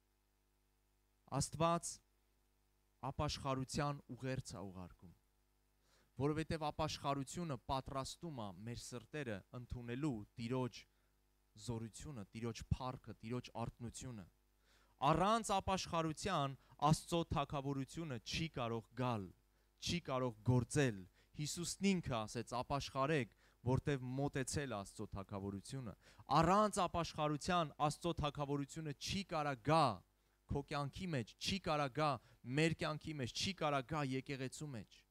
A: Աստված ապաշխարության ուղերձ է ուղարկում, որովհետև ապաշխարությունը պատրաստում է մեր սրտերը ընդունելու Տիրոջ զորությունը, Տիրոջ փառքը, Տիրոջ արթնությունը։ Առանց ապաշխարության Աստծո թագավորությունը չի կարող գալ, չի կարող գործել։ Հիսուսն ինքը ասեց ապաշխարեք, որտև մոտեցել Աստծո թագավորությունը։ Առանց ապաշխարության Աստծո թագավորությունը չի կարա գա քո կյանքի մեջ, չի կարա գա մեր կյանքի մեջ, չի կարա գա եկեղեցու մեջ։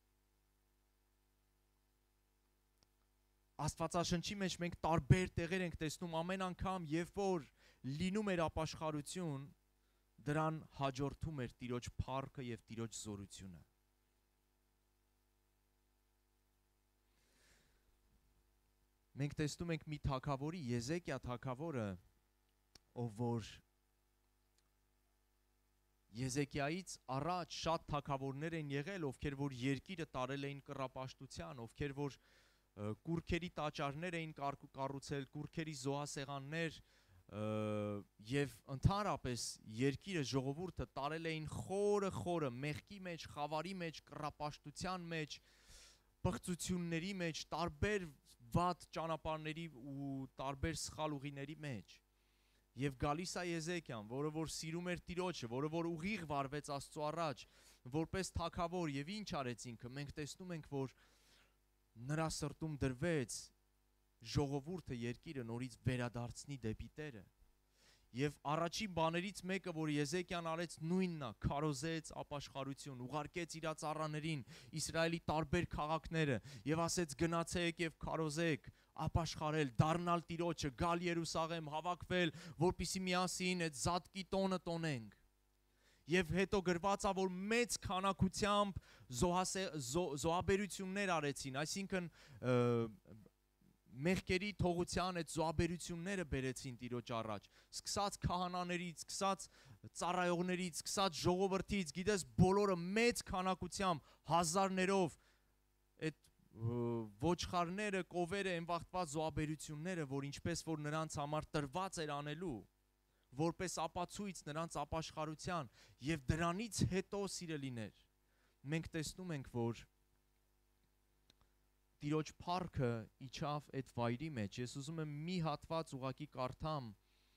A: Աստվածաշնչի մեջ մենք տարբեր տեղեր ենք տեսնում, ամեն անգամ, երբ որ լինում էր ապաշխարություն, դրան հաջորդում էր Տիրոջ փառքը եւ Տիրոջ զորությունը։ Մենք տեսնում ենք մի թագավորի, Եզեկիա թագավորը, ով որ Եզեկիայից առաջ շատ թագավորներ են եղել, ովքեր որ երկիրը տարել էին կռապաշտության, ովքեր որ կուռքերի տաճարներ էին կառուցել, կուռքերի զոհասեղաններ եւ ընդհանրապես երկիրը, ժողովուրդը տարել էին խորը խորը մեղքի մեջ, խավարի մեջ, կռապաշտության մեջ, բղծությունների մեջ, տարբեր վատ ճանապարհների ու տարբեր սխալ ուղիների մեջ։ Եվ գալիս է Եզեկիան, որը որ սիրում էր Տիրոջը, որը որ ուղիղ վարվեց Աստծո առաջ, որպես թագավոր, եւ ինչ արեց ինքը։ Մենք տեսնում ենք, որ նրա սրտում դրվեց ժողովուրդը, երկիրը նորից վերադարձնի դեպի Տերը։ Եվ առաջին բաներից մեկը, որ Եզեկիան արեց, նույնն է, քարոզեց ապաշխարություն, ուղարկեց իր ծառաներին, Իսրայելի տարբեր քաղաքները եւ ասեց գնացեք եւ քարոզեք, ապաշխարել, դառնալ Տիրոջը, գալ Երուսաղեմ, հավաքվել, որպիսի միասին այդ զատկի տոնը տոնենք։ Եվ հետո գրված է, որ մեծ քանակությամբ զոհաբերություններ արեցին, այսինքն մեղքերի թողության այդ զոհաբերությունները բերեցին Տիրոջ առաջ, սկսած քահանաներից, սկսած ծառայողներից, սկսած ժողովրդից, գիտես, բոլորը մեծ քանակությամբ հազարներով այդ ոչխարները, կովերը, այն վաղտված զոհաբերությունները, որ ինչպես որ նրանց համար տրված էր անելու, որպես ապացույց նրանց ապաշխարության, եւ դրանից հետո, սիրելիներ, մենք տեսնում ենք, որ Տիրոջ փառքը իջավ այդ վայրի մեջ։ Ես ուզում եմ մի հատված ուղակի կարդամ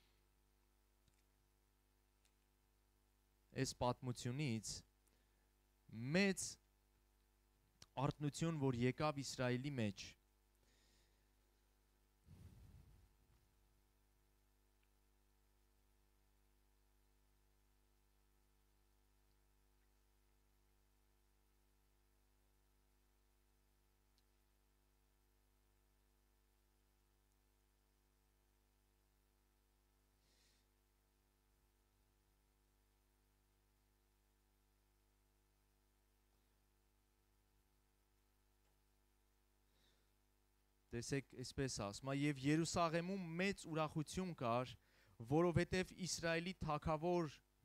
A: այս պատմությունից, մեծ արթնություն, որ եկավ Իսրայելի մեջ։ Տեսեք, այսպես ասում է, եւ Երուսաղեմում մեծ ուրախություն կար, որովհետեւ Իսրայելի թագավոր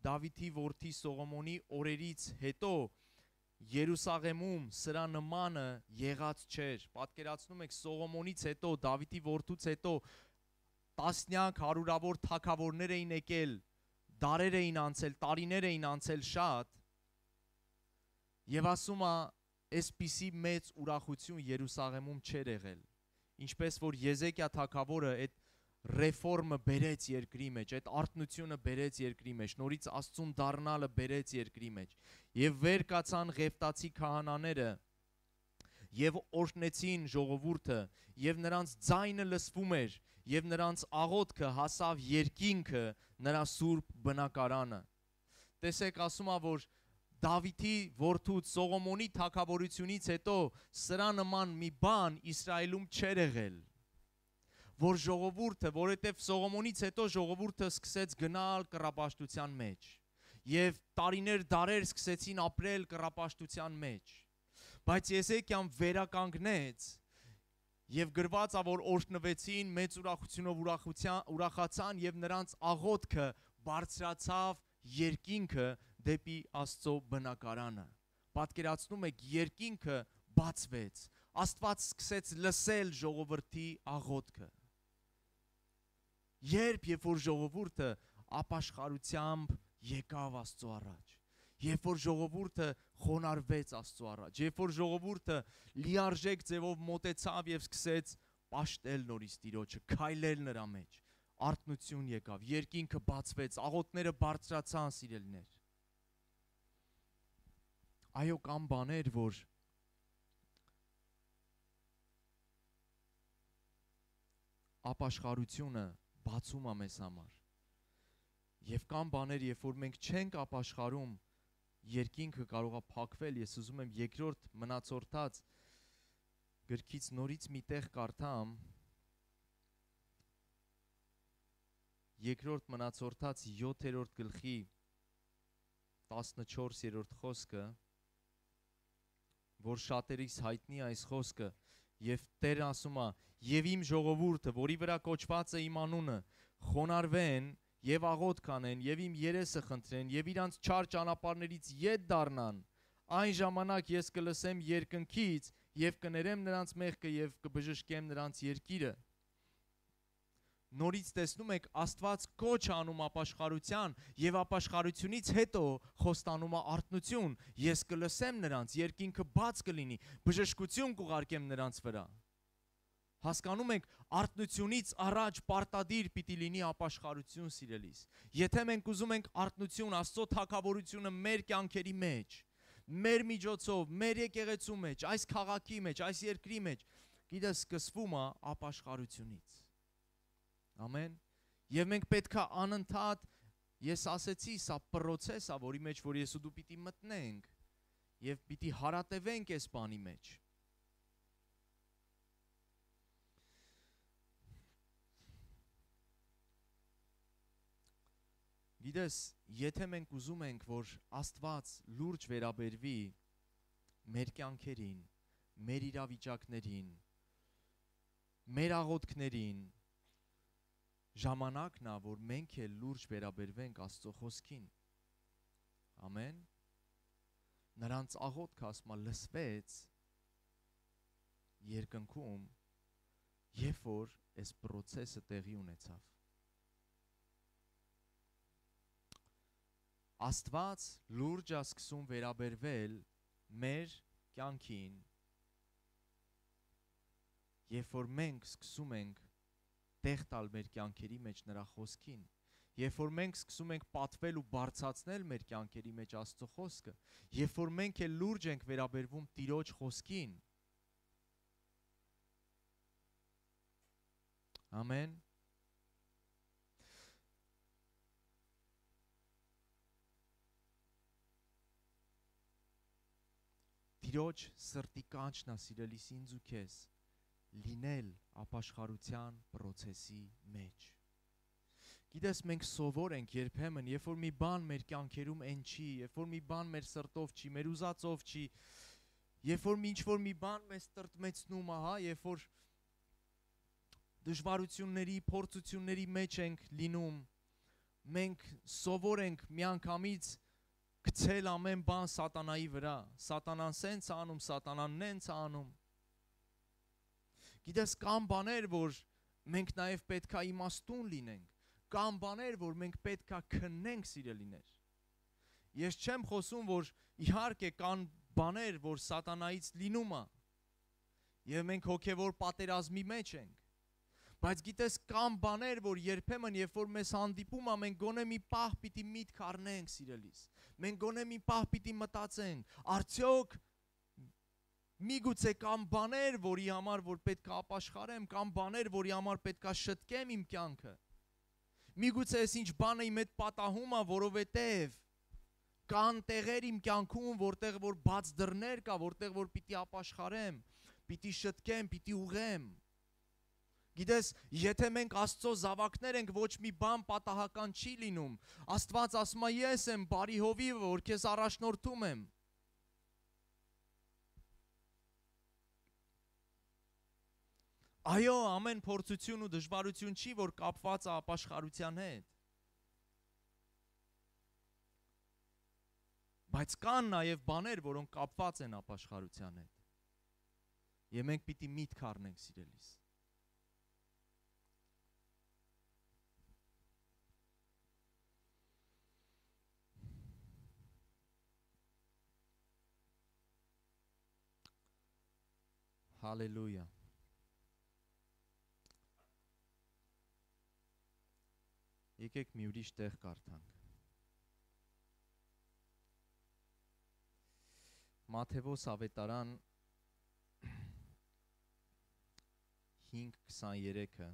A: Դավիթի որդի Սողոմոնի օրերից հետո Երուսաղեմում սրա նմանը եղած չէր։ Պատկերացնում եք Սողոմոնից հետո, Դավիթի որդուց հետո տասնյակ հարյուրավոր թագավորներ էին եկել, դարեր էին անցել, տարիներ էին անցել շատ, եւ ասում է, այսպիսի մեծ ուրախություն Երուսաղեմում չէր եղել։ Ինչպես որ Եզեկիա թագավորը այդ ռեֆորմը բերեց երկրի մեջ, այդ արթնությունը բերեց երկրի մեջ, նորից Աստծուն դառնալը բերեց երկրի մեջ։ Եվ վեր կացան Ղևտացի քահանաները եւ օրհնեցին ժողովուրդը, եւ նրանց ձայնը լսվում էր, եւ նրանց աղոթքը հասավ երկինքը նրա սուրբ բնակարանը։ Տեսեք, ասում է, որ Դավիթի որդուց Սողոմոնի թագավորությունից հետո սրա նման մի բան Իսրայելում չէր եղել, որ ժողովուրդը, որովհետև Սողոմոնից հետո ժողովուրդը սկսեց գնալ կռապաշտության մեջ եւ տարիներ դարեր սկսեցին ապրել կռապաշտության մեջ, բայց Եզեկիան վերականգնեց եւ գրված է, որ օրհնվեցին, մեծ ուրախությունով ուրախացան եւ նրանց աղոթքը բարձրացավ երկինքը դեպի Աստծո բնակարանը։ Պատկերացնում եք, երկինքը բացվեց, Աստված սկսեց լսել ժողովրդի աղոթքը։ Երբ երբ որ ժողովուրդը ապաշխարությամբ եկավ Աստծո առաջ, երբ որ ժողովուրդը խոնարհվեց Աստծո առաջ, երբ որ ժողովուրդը լիարժեք ձևով մոտեցավ եւ սկսեց պաշտել նորից Տիրոջը, քայլել նրա մեջ, արթնություն եկավ, երկինքը բացվեց, աղոթները բարձրացան, սիրելիներ։ Այո, կան բաներ, որ ապաշխարությունը բացում է մեզ համար։ Եվ կան բաներ, երբ որ մենք չենք ապաշխարում, երկինքը կարող է փակվել։ Ես ուզում եմ երկրորդ մնացորդած գրքից նորից մի տեղ կարդամ, երկրորդ մնացորդած յոթերորդ գլխի տասնչորսերորդ խոսքը, որ շատերիս հայտնի այս խոսքը, եւ Տերը ասում է, եւ իմ ժողովուրդը, որի վրա կոչված է իմ անունը, խոնարհվեն եւ աղոթք անեն եւ իմ երեսը խնդրեն եւ իրանց չար ճանապարհներից ետ դառնան, այն ժամանակ ես կլսեմ երկնքից եւ կներեմ նրանց մեղքը եւ կբժշկեմ նրանց երկիրը։ Նորից տեսնում եք, Աստված կոչ անում ապաշխարության եւ ապաշխարությունից հետո խոստանում է արթնություն։ Ես կլսեմ նրանց, երկինքը բաց կլինի, բժշկություն կուղարկեմ նրանց վրա։ Հասկանում եք, արթնությունից առաջ պարտադիր պիտի լինի ապաշխարություն, սիրելիս։ Եթե մենք ուզում ենք արթնություն, Աստծո թագավորությունը մեր կյանքերի մեջ, մեր միջոցով, մեր եկեղեցու մեջ, այս քաղաքի մեջ, այս երկրի մեջ, գիտես, սկսվում է ապաշխարությունից։ Ամեն։ Եվ մենք պետք է անընդհատ, ես ասեցի, սա պրոցես է, որի մեջ որ ես ու դու պիտի մտնենք եւ պիտի հարատևենք այս բանի մեջ։ Գիտես, եթե մենք ուզում ենք, որ Աստված լուրջ վերաբերվի մեր կյանքերին, մեր իրավիճակներին, մեր աղոթքներին, ժամանակն է, որ մենք էլ լուրջ վերաբերվենք Աստծո խոսքին։ Ամեն։ Նրանց աղոթքը ասма լսվեց երկնքում, երբ որ այս process-ը տեղի ունեցավ։ Աստված լուրջ է սկսում վերաբերվել մեր կյանքին, երբ որ մենք սկսում ենք տեղ տալ մեր կյանքերի մեջ նրա խոսքին, երբ որ մենք սկսում ենք պատվել ու բարձրացնել մեր կյանքերի մեջ Աստծո խոսքը, երբ որ մենք էլ լուրջ ենք վերաբերվում Տիրոջ խոսքին։ Ամեն։ Տիրոջ սրտի կանչն է, սիրելիս, ինձ ու քեզ, լինել ապաշխարության process-ի մեջ։ Գիտես, մենք սովոր ենք երբեմն, երբ որ մի բան մեր կյանքերում են չի, երբ որ մի բան մեր սրտով չի, մեր ուզածով չի, երբ որ ինչ-որ մի բան մեզ տրտմեցնում է, հա, երբ որ դժվարությունների, փորձությունների մեջ ենք լինում, մենք սովոր ենք միանգամից գցել ամեն բան սատանայի վրա, սատանան սենց անում, սատանան նենց անում։ Գիտես, կան բաներ, որ մենք նաև պետքա իմաստուն լինենք, կան բաներ, որ մենք պետքա քննենք, սիրելիներ։ Ես չեմ խոսում, որ իհարկե կան բաներ, որ սատանայից լինում է, եւ մենք հոգևոր պատերազմի մեջ ենք, բայց գիտես, կան բաներ, որ երբեմն, երբ որ մեզ հանդիպում է, մենք գոնե մի պահ պիտի միտք առնենք, սիրելիս, մենք գոնե մի պահ պիտի մտածենք, արդյոք միգուցե կան բաներ, որի համար որ պետք է ապաշխարեմ, կան բաներ, որի համար պետք է շտկեմ իմ կյանքը։ Միգուցե այս ինչ բանը իմ հետ պատահում է, որովհետև կան տեղեր իմ կյանքում, որտեղ որ բաց դռներ կա, որտեղ որ պիտի ապաշխարեմ, պիտի շտկեմ, պիտի ուղեմ։ Գիտես, եթե մենք Աստծո զավակներ ենք, ոչ մի բան պատահական չի լինում։ Աստված ասում է, ես եմ բարի հովիվը, որ քեզ առաջնորդում եմ։ Այո, ամեն փորձություն ու դժվարություն չի, որ կապված է ապաշխարության հետ։ Բայց կան նաև բաներ, որոնք կապված են ապաշխարության հետ։ Եվ մենք պիտի միտք առնենք, սիրելիս։ Հալելույա։ Եկեք մի ուրիշ տեղ կարդանք։ Մատթեոս ավետարան հինգ քսաներեքը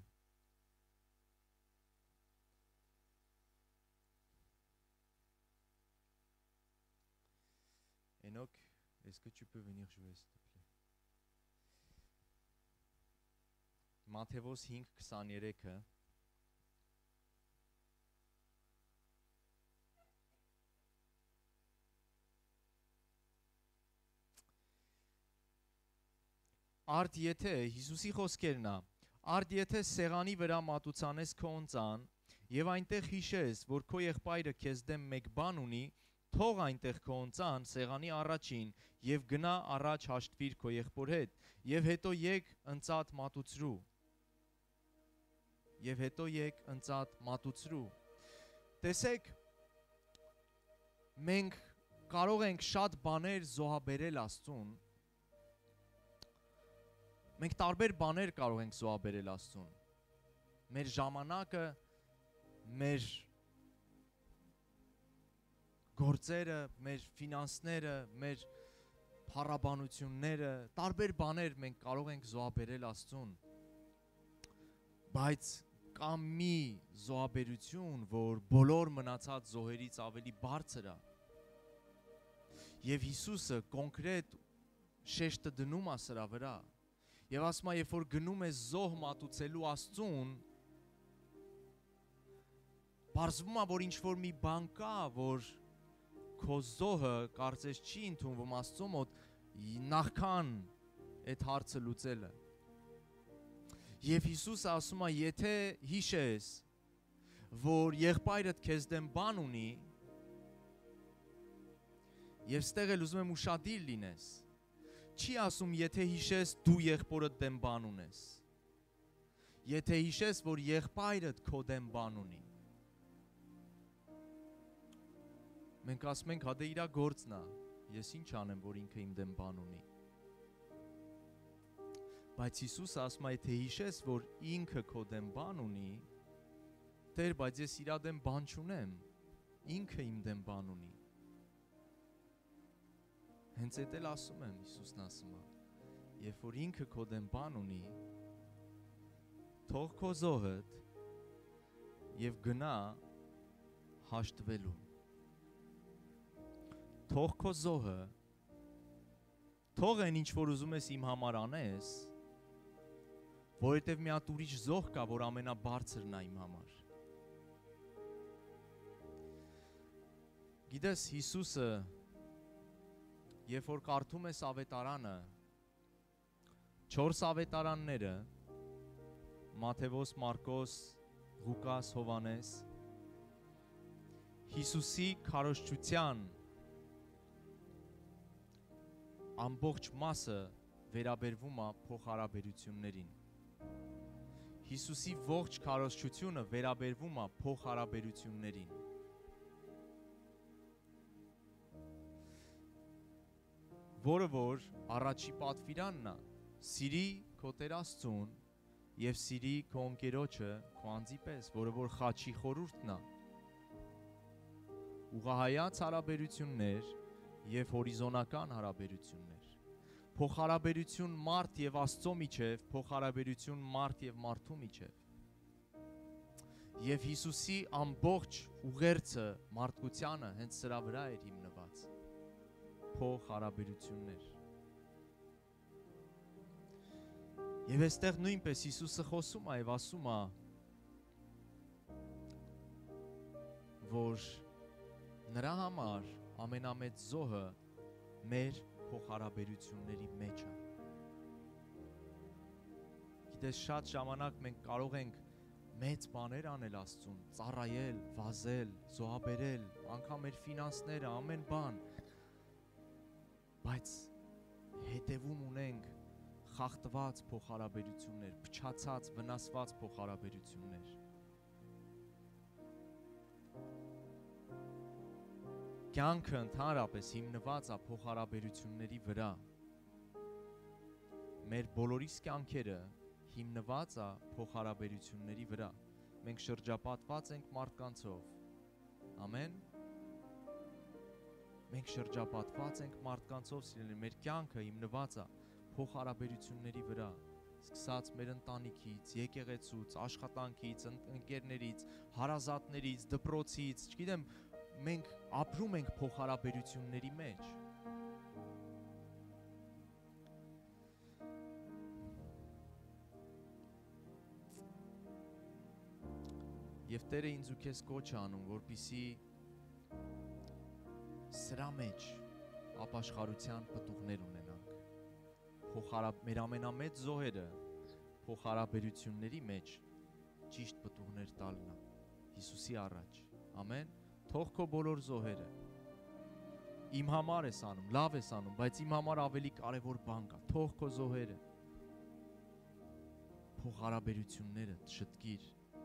A: Enoch, est-ce que tu peux venir jouer, s'il te plaît? Մատթեոս հինգ քսաներեքը Արդ եթե Հիսուսի խոսքերն է, արդ եթե սեղանի վրա մատուցանես քո ընծան եւ այնտեղ հիշես, որ քո եղբայրը քեզ դեմ մեկ բան ունի, թող այնտեղ քո ընծան սեղանի առաջին եւ գնա առաջ հաշտվիր քո եղբոր հետ եւ հետո եկ ընծատ մատուցրու։ Եվ հետո եկ ընծատ մատուցրու։ Տեսեք, մենք կարող ենք շատ բաներ զոհաբերել Աստծուն։ Մենք տարբեր բաներ կարող ենք զոհաբերել Աստծուն։ Մեր ժամանակը, մեր գործերը, մեր ֆինանսները, մեր փառաբանությունները, տարբեր բաներ մենք կարող ենք զոհաբերել Աստծուն։ Բայց կա մի զոհաբերություն, որ բոլոր մնացած զոհերից ավելի բարձր է։ Եվ Հիսուսը կոնկրետ շեշտը դնում է սրա վրա։ Եվ ասում է, երբ որ գնում ես զոհ մատուցելու Աստծուն, պարզվում է, որ ինչ-որ մի բան կա, որ քո զոհը կարծես չի ընդունվում Աստծո մոտ նախքան այդ հարցը լուծելը։ Եվ Հիսուսը ասում է, եթե հիշես, որ եղբայրդ քեզ դեմ բան ունի, եւ ստեղ էլ ուզում եմ ուշադիր լինես, չի ասում, եթե հիշես դու եղբորդ դեմ բան ունես, եթե հիշես, որ եղբայրդ քո դեմ բան ունի, մենք ասում ենք, հա դե իրա գործն է, ես ինչ անեմ, որ ինքը իմ դեմ բան ունի։ Բայց Հիսուսը ասում է, եթե հիշես, որ ինքը քո դեմ բան ունի, Տեր, բայց ես իրա դեմ բան չունեմ, ինքը իմ դեմ բան ունի։ Հենց այդ էլ ասում եմ, Հիսուսն ասում է, երբ որ ինքը քո դեմ բան ունի, թող քո զոհդ եւ գնա հաշտվելու։ Թող քո զոհը, թող այն ինչ որ ուզում ես իմ համար անես, որովհետև մի հատ ուրիշ զոհ կա, որ ամենաբարձրն է իմ համար։ Գիտես, Հիսուսը, երբ որ կարդում ես ավետարանը, չորս ավետարանները, Մատթեոս, Մարկոս, Ղուկաս, Հովանես, Հիսուսի քարոզչության ամբողջ մասը վերաբերվում է փոխհարաբերություններին։ Հիսուսի ողջ քարոզչությունը վերաբերվում է փոխհարաբերություններին։ Որը որ առաջի պատվիրանն է, սիրի քո Տեր Աստծուն եւ սիրի քո ընկերոջը քո անձի պես, որը որ խաչի խորհուրդն է։ Ուղղահայաց հարաբերություններ եւ հորիզոնական հարաբերություններ։ Փոխհարաբերություն մարդ եւ Աստծո միջև, փոխհարաբերություն մարդ եւ մարդու միջև։ Եվ Հիսուսի ամբողջ ուղերձը մարդկությանը հենց սրա վրա էր հիմնված։ Փոխհարաբերություններ։ Եվ այստեղ նույնպես Հիսուսը խոսում է եւ ասում է, որ նրա համար ամենամեծ զոհը մեր փոխհարաբերությունների մեջ է։ Գիտես, շատ ժամանակ մենք կարող ենք մեծ բաներ անել Աստծուն, ծառայել, վազել, զոհաբերել, անգամ մեր ֆինանսները, ամեն բան, բայց հետևում ունենք խախտված փոխհարաբերություններ, փչացած, վնասված փոխհարաբերություններ։ Կյանքը ընդհանրապես հիմնված է փոխհարաբերությունների վրա։ Մեր բոլորիս կյանքերը հիմնված է փոխհարաբերությունների վրա։ Մենք շրջապատված ենք մարդկանցով։ Ամեն։ Մենք շրջապատված ենք մարդկանցով, սիրելիներ, մեր կյանքը հիմնված է փոխհարաբերությունների վրա, սկսած մեր ընտանիքից, եկեղեցուց, աշխատանքից, ընկերներից, հարազատներից, դպրոցից, չգիտեմ, մենք ապրում ենք փոխհարաբերությունների մեջ։ Եվ Տերը ինձ ու քեզ կոչ է անում, որպեսզի սրա մեջ ապաշխարության պտուղներ ունենանք։ Փոխհարաբ մեր ամենամեծ զոհերը փոխհարաբերությունների մեջ ճիշտ պտուղներ տալն է Հիսուսի առաջ։ Ամեն։ Թող քո բոլոր զոհերը իմ համար ես անում, լավ ես անում, բայց իմ համար ավելի կարևոր բան կա։ Թող քո զոհերը փոխհարաբերությունները շտկիր։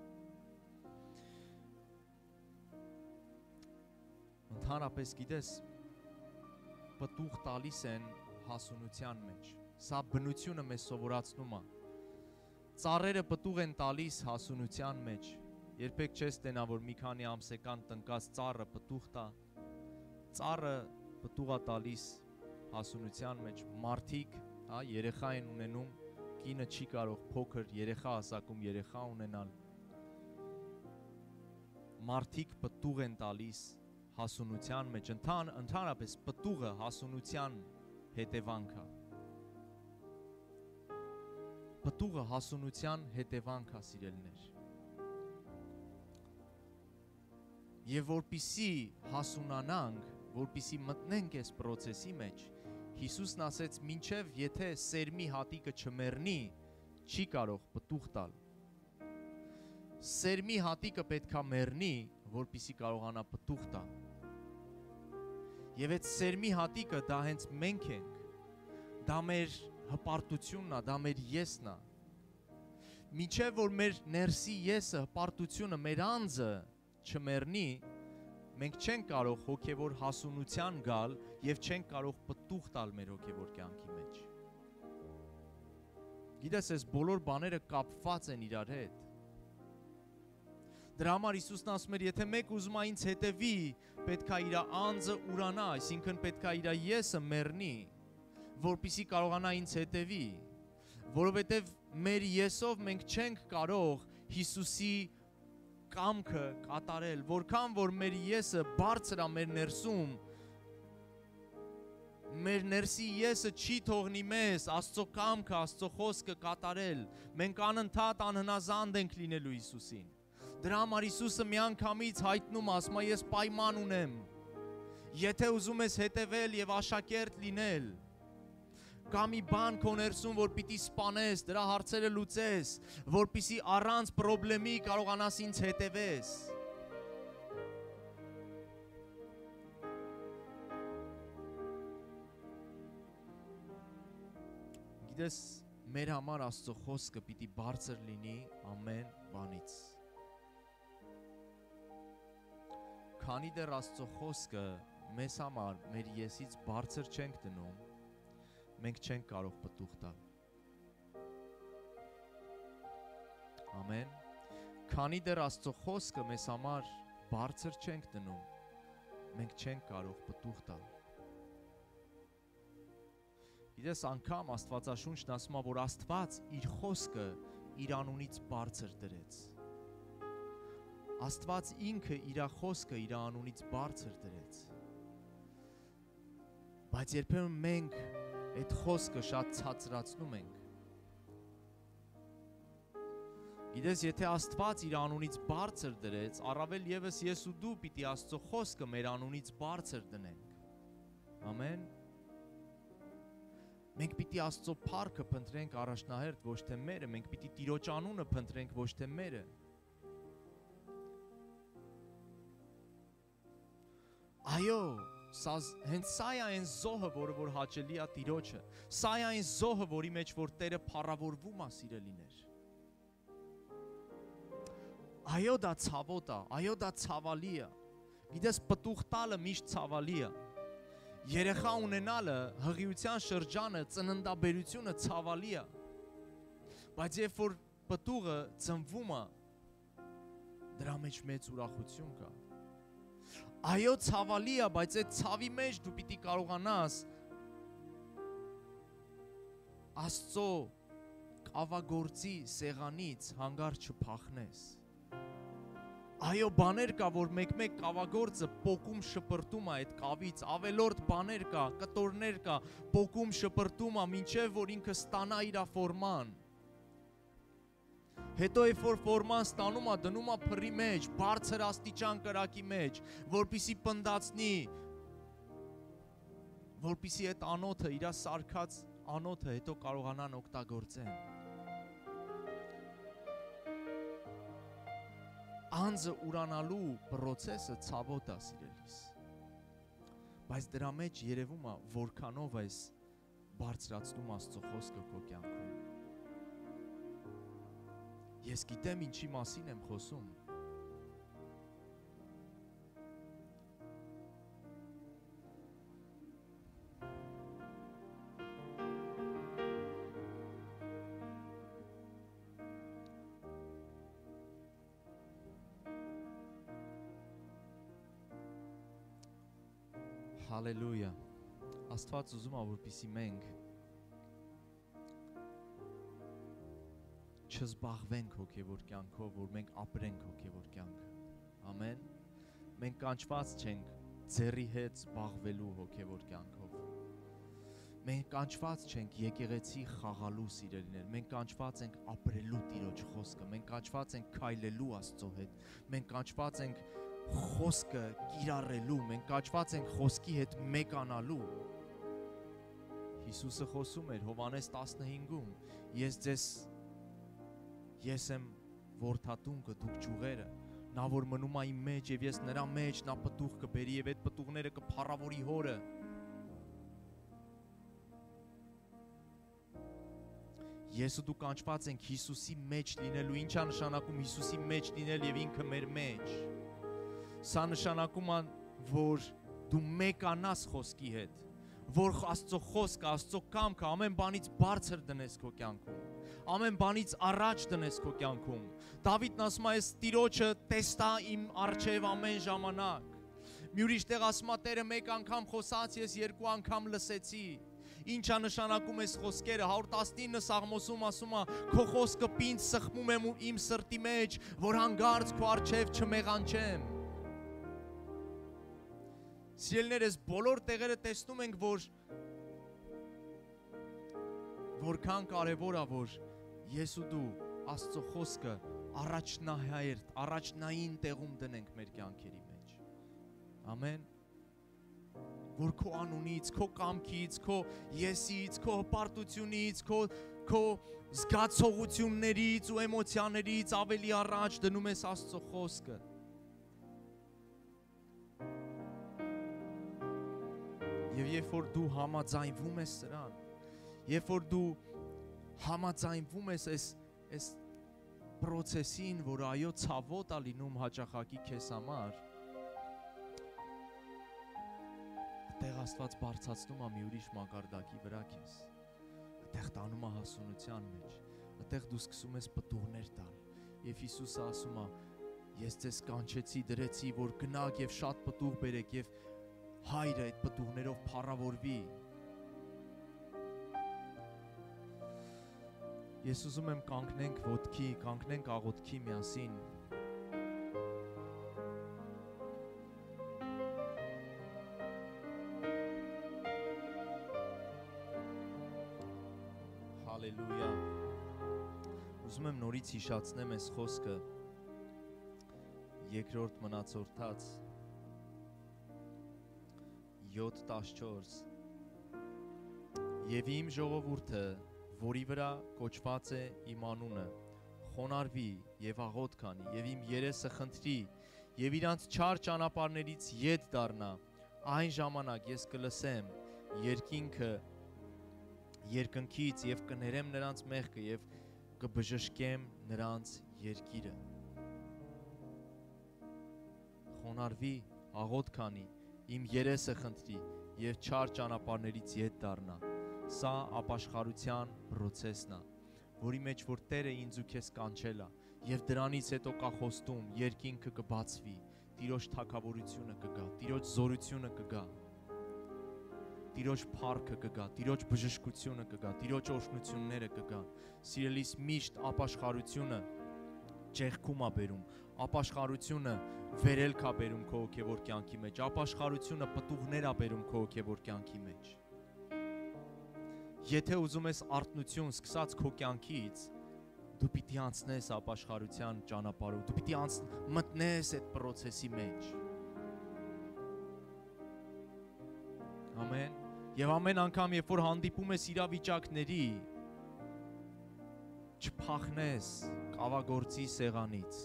A: Ընդհանրապես գիտես, պտուղ տալիս են հասունության մեջ։ Սա բնությունը մեզ սովորացնում է։ Ծառերը պտուղ են տալիս հասունության մեջ։ Երբեք չես տենա, որ մի քանի ամսեկան տնկած ծառը պտուղ տա։ Ծառը պտուղ է տալիս հասունության մեջ։ Մարդիկ, հա, երեխա են ունենում, կինը չի կարող փոքր երեխա հասակում երեխա ունենալ։ Մարդիկ պտուղ են տալիս հասունության մեջ, ընդհանրապես պտուղը հասունության հետևանք է։ Պտուղը հասունության հետևանք է, սիրելիներ։ Եվ որպիսի հասունանանք, որպիսի մտնենք այս պրոցեսի մեջ, Հիսուսն ասեց, մինչև եթե սերմի հատիկը չմեռնի, չի կարող պտուղ տալ։ Սերմի հատիկը պետք է մեռնի, որպիսի կարողանա պտուղ տա։ Եվ այդ սերմի հատիկը դա հենց մենք ենք, դա մեր հպարտությունն է, դա մեր եսն է։ Մինչև որ մեր ներսի եսը, հպարտությունը, մեր անձը չմեռնի, մենք չենք կարող հոգևոր հասունության գալ եւ չենք կարող պտուղ տալ մեր հոգևոր կյանքի մեջ։ Գիտես, այս բոլոր բաները կապված են իրար հետ։ Դրա համար Հիսուսն ասում էր, եթե մեկ ուզում է ինձ հետևի, պետք է իր անձը ուրանա, այսինքն պետք է իր եսը մեռնի, որպեսզի կարողանա ինձ հետևի, որովհետև մեր եսով մենք չենք կարող Հիսուսի կամքը կատարել, որքան որ մեր եսը բարձր է մեր ներսում, մեր ներսի եսը չի թողնի մեզ Աստծո կամքը, Աստծո խոսքը կատարել, մենք անընդհատ անհնազանդ ենք լինելու Հիսուսին։ Դրա համար Հիսուսը միանգամից հայտնում ասում է, ես պայման ունեմ, եթե ուզում ես հետևել եւ աշակերտ լինել, կա մի բան քո ներսում, որ պիտի սպանես, դրա հարցերը լուծես, որպեսզի առանց պրոբլեմի կարողանաս ինձ հետևես։ Գիտես, մեր համար Աստծո խոսքը պիտի բարձր լինի ամեն բանից։ Քանի դեռ Աստծո խոսքը մեզ համար մեր եսից բարձր չենք դնում, մենք չենք կարող պտուղ տալ։ Ամեն։ Քանի դեռ Աստծո խոսքը մեզ համար բարձր չենք դնում, մենք չենք կարող պտուղ տալ։ Գիտես, անգամ Աստվածաշունչն ասում է, որ Աստված իր խոսքը իր անունից բարձր դրեց։ Աստված ինքը իր խոսքը իր անունից բարձր դրեց։ Բայց երբեմն մենք այդ խոսքը շատ ցածրացնում ենք։ Գիտես, եթե Աստված իր անունից բարձր դրեց, առավել ևս ես ու դու պիտի Աստծո խոսքը մեր անունից բարձր դնենք։ Ամեն։ Մենք պիտի Աստծո փառքը փնտրենք առաջնահերթ ոչ թե մերը, մենք պիտի Տիրոջ անունը փնտրենք ոչ թե մերը։ Այո, սա հենց սա է այն զոհը, որը որ հաճելի է Տիրոջը։ Սա է այն զոհը, որի մեջ որ Տերը փառավորվում է սիրելիներ։ Այո, դա ցավոտ է, այո, դա ցավալի է։ Գիտես, պտուղ տալը միշտ ցավալի է։ Երեխա ունենալը, հղիության շրջանը, ծննդաբերությունը ցավալի է։ Բայց երբ որ պտուղը ծնվում է, դրա մեջ մեծ ուրախություն կա։ Այո, ցավալի է, բայց այդ ցավի մեջ դու պիտի կարողանաս Աստծո կավագործի սեղանից հանգարց չփախնես։ Այո, բաներ կա, որ մեկ-մեկ կավագործը պոկում շպրտում է այդ կավից, ավելորդ բաներ կա, կտորներ կա, պոկում շպրտում է, մինչև որ ինքը ստանա իր ֆորման։ Հետո երբ որ ֆորման ստանում է, դնում է փռի մեջ, բարձր աստիճան կրակի մեջ, որպիսի պնդացնի, որպիսի այդ անոթը, իր սարքած անոթը հետո կարողանան օգտագործեն։ Անձը ուրանալու պրոցեսը ցավոտ է սիրելիս, բայց դրա մեջ երևում է որքանով ես բարձրացնում Աստծո խոսքը քո կյանքում։ Ես գիտեմ ինչի մասին եմ խոսում։ Հալելույա, Աստված ուզում է, որպեսզի մենք չզբաղվենք հոգևոր կյանքով, որ մենք ապրենք հոգևոր կյանքը, ամեն, մենք կանչված չենք ձեռի հետ զբաղվելու հոգևոր կյանքով, մենք կանչված չենք եկեղեցի խաղալու սիրելիներ, մենք կանչված ենք ապրելու Տիրոջ խոսքը, մենք կանչված ենք քայլելու Աստծո հետ, մենք կանչված ենք խոսքը կիրառելու, մենք կաչված ենք խոսքի հետ մեկանալու։ Հիսուսը խոսում էր Հովհաննես տասնհինգում, ես ձեզ, ես եմ որդատունկը, դուք ճյուղերը, նա որ մնում է իմ մեջ և ես նրա մեջ, նա պտուղ կբերի և այդ պտուղները կփառավորի հորը։ Ես ու դու կանչված ենք Հիսուսի մեջ լինելու, ինչ է նշանակում Հիսուսի մեջ լինել և ինքը մեր մեջ։ Սա նշանակում է, որ դու մեկանաս խոսքի հետ, որ Աստծո խոսքը, Աստծո կամքը ամեն բանից բարձր դնես քո կյանքում, ամեն բանից առաջ դնես քո կյանքում։ Դավիթն ասում է, ես Տիրոջը տեստա իմ առջև ամեն ժամանակ։ Մի ուրիշ տեղ ասում է, Տերը մեկ անգամ խոսաց, ես երկու անգամ լսեցի։ Ինչ է նշանակում այս խոսքերը, հարյուր տասնինը Սաղմոսում ասում է, քո խոսքը պինդ սխմում եմ իմ սրտի մեջ, որ հանգարց քո առջև չմեղանչեմ։ Սիրելիներ, այս բոլոր տեղերը տեսնում ենք, որ որքան կարևոր է, որ ես ու դու Աստծո խոսքը առաջնահերթ, առաջնային տեղում դնենք մեր կյանքերի մեջ։ Ամեն։ Որ քո անունից, քո կամքից, քո եսից, քո հպարտությունից, քո քո զգացողություններից ու էմոցիաներից ավելի առաջ դնում ես Աստծո խոսքը։ Եվ երբ որ դու համաձայնվում ես սրան, երբ որ դու համաձայնվում ես այս այս process-ին, որ այո ցավոտ է լինում հաճախակի քեզ համար, այդտեղ Աստված բարձրացնում է մի ուրիշ մակարդակի վրա քեզ, այդտեղ տանում է հասունության մեջ, այդտեղ դու սկսում ես պտուղներ տալ, եւ Հիսուսը ասում է, ես ձեզ կանչեցի, դրեցի, որ գնաք եւ շատ պտուղ բերեք եւ Հայրը այդ պտուղներով փառավորվի։ Ես ուզում եմ կանգնենք ոտքի, կանգնենք աղոթքի միասին։ Հալելույա։ Ուզում եմ նորից հիշացնեմ այս խոսքը երկրորդ մնացորդաց յոթ տասնչորս Եվ իմ ժողովուրդը, որի վրա կոչված է իմ անունը, խոնարհվի եւ աղոթ քանի, եւ իմ երեսը խնդրի, եւ իրանց չար ճանապարհներից ետ դառնա, այն ժամանակ ես կլսեմ երկինքը երկնքից եւ կներեմ նրանց մեղքը եւ կբժշկեմ նրանց երկիրը։ Խոնարհվի, աղոթ քանի, իմ երեսը խնդրի եւ չար ճանապարհներից ետ դառնա։ Սա ապաշխարության process-ն է, որի մեջ որ Տերը ինձ ու քեզ կանչել է եւ դրանից հետո կա խոստում, երկինքը կբացվի, Տիրոջ թագավորությունը կգա, Տիրոջ զորությունը կգա, Տիրոջ փառքը կգա, Տիրոջ բժշկությունը կգա, Տիրոջ օրհնությունները կգա։ Սիրելիս, միշտ ապաշխարությունը ճեղքում է բերում, ապաշխարությունը վերելք է բերում քո հոգևոր կյանքի մեջ, ապաշխարությունը պտուղներ է բերում քո հոգևոր կյանքի մեջ։ Եթե ուզում ես արթնություն սկսած քո կյանքից, դու պիտի անցնես ապաշխարության ճանապարհով, դու պիտի մտնես այդ process-ի մեջ։ Ամեն։ Եվ ամեն անգամ, երբ որ հանդիպում ես իրավիճակների, չփախնես կավագործի սեղանից,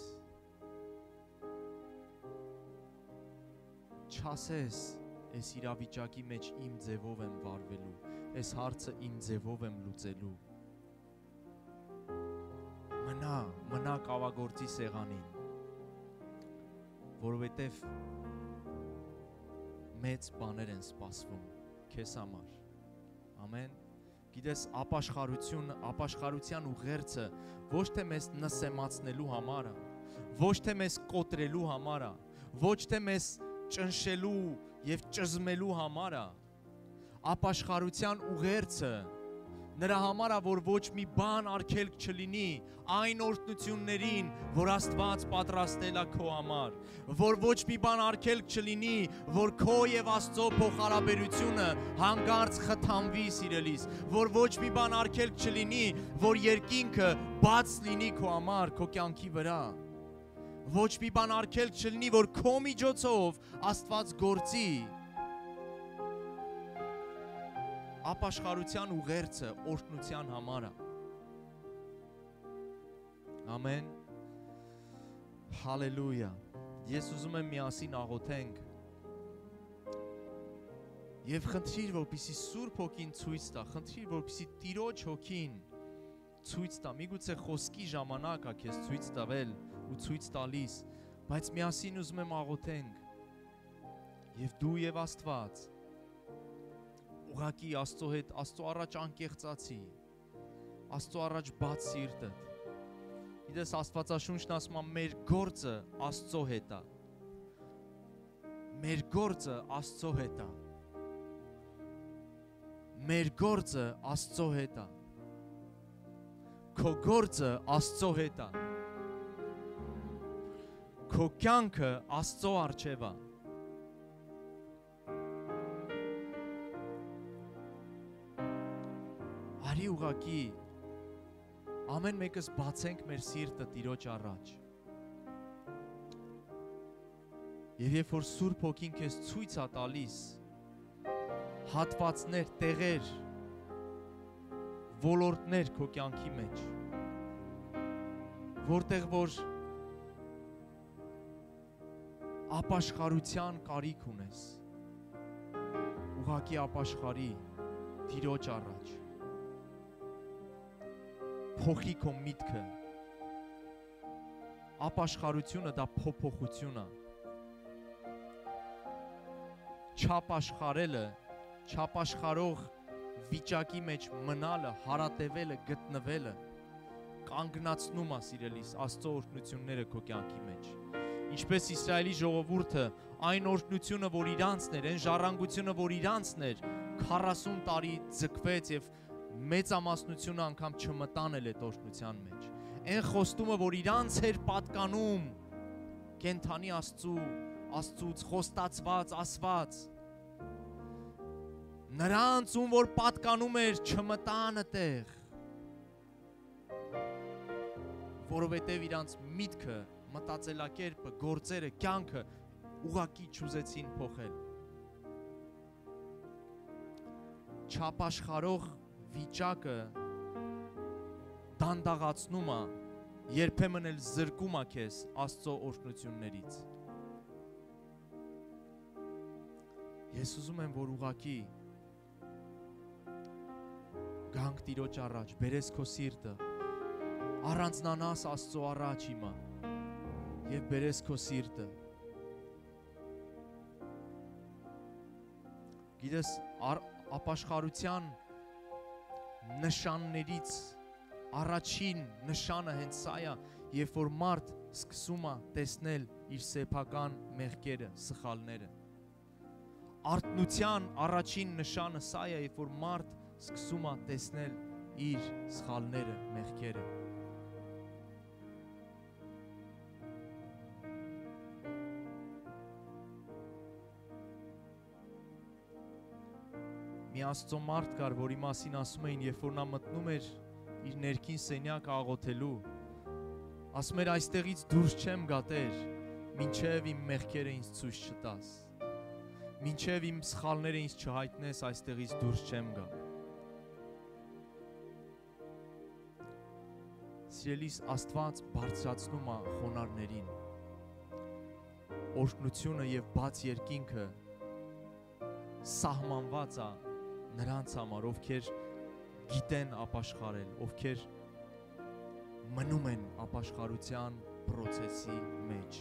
A: չասես, այս իրավիճակի մեջ իմ ձևով եմ վարվելու, այս հարցը իմ ձևով եմ լուծելու։ Մնա, մնա կավագործի սեղանին, որովհետև մեծ բաներ են սպասվում քեզ համար։ Ամեն։ Գիտես, ապաշխարություն, ապաշխարության ուղերձը ոչ թե մեզ նսեմացնելու համար է, ոչ թե մեզ կոտրելու համար է, ոչ թե մեզ ճնշելու եւ ճզմելու համար է։ Ապաշխարության ուղերձը նրա համար է, որ ոչ մի բան արգելք չլինի այն օրհնություններին, որ Աստված պատրաստել է քո համար, որ ոչ մի բան արգելք չլինի, որ քո եւ Աստծո փոխհարաբերությունը հանգարց խթանվի, սիրելիս, որ ոչ մի բան արգելք չլինի, որ երկինքը բաց լինի քո համար, քո կյանքի վրա, ոչ մի բան արգելք չլինի, որ քո միջոցով Աստված գործի։ Ապաշխարության ուղերձը օրհնության համար է։ Ամեն։ Հալելույա։ Ես ուզում եմ միասին աղոթենք եւ խնդրիր, որպեսզի Սուրբ Հոգին ցույց տա, խնդրիր, որպեսզի Տիրոջ Հոգին ցույց տա։ Միգուցե խոսքի ժամանակ է քեզ ցույց տվել ու ցույց տալիս, բայց միասին ուզում եմ աղոթենք եւ դու եւ Աստված ուղղակի Աստծո հետ, Աստծո առաջ անկեղծացի, Աստծո առաջ բաց սիրտդ։ Գիտես, Աստվածաշունչն ասում է, մեր գործը Աստծո հետ է։ Մեր գործը Աստծո հետ է։ Մեր գործը Աստծո հետ է։ Քո գործը Աստծո հետ է։ Քո կյանքը Աստծո առջև է։ Արի ուղղակի ամեն մեկս բացենք մեր սիրտը Տիրոջ առաջ։ Եվ երբ որ Սուրբ Հոգին քեզ ցույց է տալիս հատվածներ, տեղեր, ոլորտներ քո կյանքի մեջ, որտեղ որ ապաշխարության կարիք ունես, ուղղակի ապաշխարի Տիրոջ առաջ։ փոխի քո միտքը։ Ապաշխարությունը դա փոփոխություն է։ Չապաշխարելը, չապաշխարող վիճակի մեջ մնալը, հարատևելը, գտնվելը կանգնացնում է, սիրելիս, Աստծո օրհնությունները քո կյանքի մեջ։ Ինչպես Իսրայելի ժողովուրդը այն օրհնությունը, որ իրանցն էր, այն ժառանգությունը, որ իրանցն էր, քառասուն տարի ձգվեց եւ մեծամասնությունը անգամ չմտան էլ այդ օրհնության մեջ։ Այն խոստումը, որ իրանց էր պատկանում կենթանի Աստծու, Աստծուց խոստացված, ասված, նրանց ում որ պատկանում էր չմտան այդտեղ, որովհետև իրանց միտքը, մտածելակերպը, գործերը, կյանքը ուղղակի չուզեցին փոխել։ Չապաշխարող վիճակը դանդաղացնում է, երբեմն էլ զրկում է քեզ Աստծո օրհնություններից։ Ես ուզում եմ, որ ուղղակի գանք Տիրոջ առաջ, բերես քո սիրտը, առանձնանաս Աստծո առաջ հիմա եւ բերես քո սիրտը։ Գիտես, ապաշխարության նշաններից առաջին նշանը հենց սա է, երբ որ մարդ սկսում է տեսնել իր սեփական մեղքերը, սխալները։ Արթնության առաջին նշանը սա է, երբ որ մարդ սկսում է տեսնել իր սխալները, մեղքերը։ Մի Աստծո մարդ կար, որի մասին ասում էին, երբ որ նա մտնում էր իր ներքին սենյակը աղոթելու, ասում էր այստեղից դուրս չեմ գա Տեր, մինչև իմ մեղքերը ինձ ցույց չտաս, մինչև իմ սխալները ինձ չհայտնես, այստեղից դուրս չեմ գա։ Սիրելիս, Աստված բարձրացնում է խոնարհներին։ Օրհնությունը եւ բաց երկինքը սահմանված է նրանց համար, ովքեր գիտեն ապաշխարել, ովքեր մնում են ապաշխարության process-ի մեջ։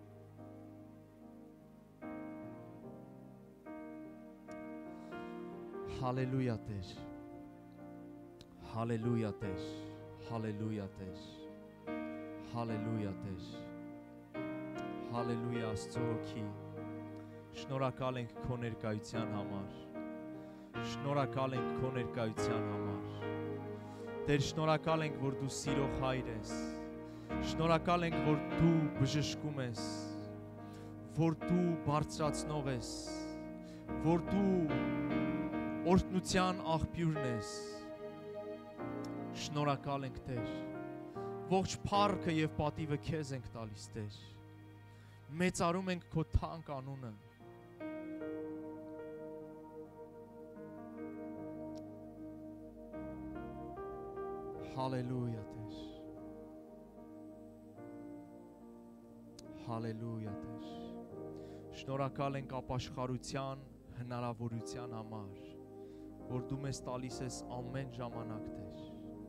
A: Հալելույա Տեր, հալելույա Տեր, հալելույա Տեր, հալելույա Տեր, հալելույա Աստծո հոգի, շնորհակալ ենք քո ներկայության համար, շնորհակալ ենք քո ներկայության համար, Տեր, շնորհակալ ենք, որ դու սիրող Հայր ես, շնորհակալ ենք, որ դու բժշկում ես, որ դու բարձրացնող ես, որ դու օրհնության աղբյուրն ես, շնորհակալ ենք Տեր, ողջ փառքը եւ պատիվը քեզ ենք տալիս Տեր, մեծարում ենք քո թանկ անունը, հալելույա Տեր, հալելույա Տեր, շնորհակալ ենք ապաշխարության հնարավորության համար, որ դու մեզ տալիս ես ամեն ժամանակ Տեր։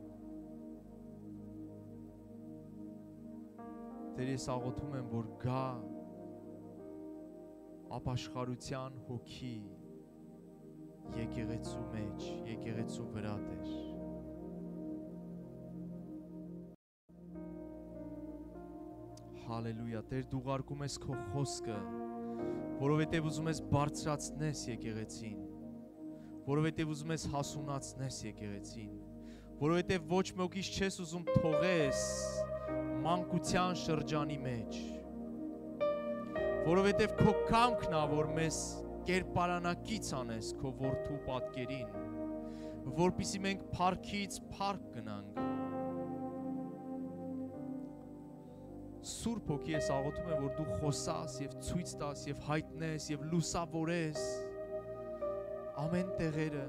A: Տեր, ես աղոթում եմ, որ գա ապաշխարության հոգի եկեղեցու մեջ, եկեղեցու վրա Տեր։ Հալելույա, Տեր, դու ուղարկում ես քո խոսքը, որովհետև ուզում ես բարձրացնես եկեղեցին, որովհետև ուզում ես հասունացնես եկեղեցին, որովհետև ոչ մեկից չես ուզում թողես մանկության շրջանի մեջ, որովհետև քո կամքն է, որ մեզ կերպարանակից անես քո որդու պատկերին, որպեսզի մենք փառքից փառք գնանք։ Սուրբ Հոգի, ես աղոթում եմ, որ դու խոսաս եւ ցույց տաս եւ հայտնես եւ լուսավորես ամեն տեղերը,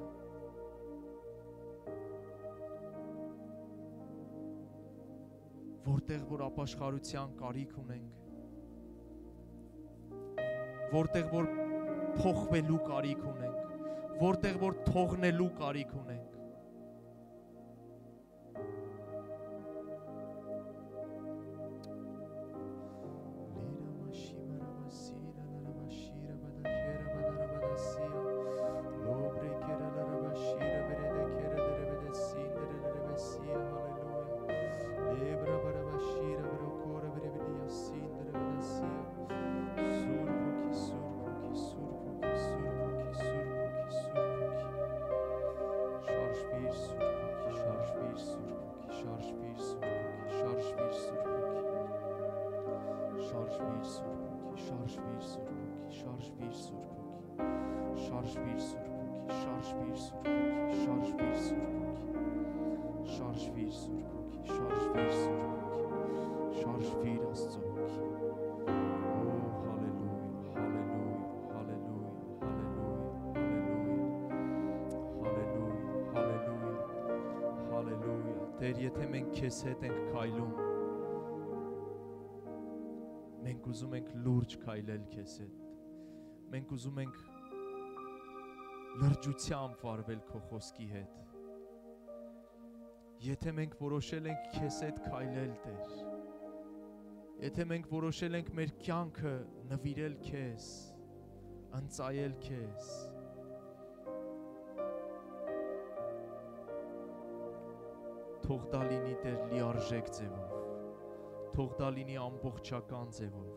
A: որտեղ որ ապաշխարության կարիք ունենք, որտեղ որ փոխվելու կարիք ունենք, որտեղ որ թողնելու կարիք ունենք, շարժվիր Սուրբ Հոգի, շարժվիր Սուրբ Հոգի, շարժվիր Սուրբ Հոգի, շարժվիր Սուրբ Հոգի, շարժվիր Աստծո Հոգի։ Օ, հալելույա, հալելույա, հալելույա, հալելույա, հալելույա, հալելույա։ Տեր, եթե մենք քեզ հետ ենք քայլում, մենք ուզում ենք լուրջ քայլել քեզ հետ։ Մենք ուզում ենք լրջությամբ վարվել քո խոսքի հետ։ Եթե մենք որոշել ենք քեզ հետ քայլել, Տեր, եթե մենք որոշել ենք մեր կյանքը նվիրել քեզ, ընծայել քեզ, թող դա լինի, Տեր, լիարժեք ձևով, թող դա լինի ամբողջական ձևով։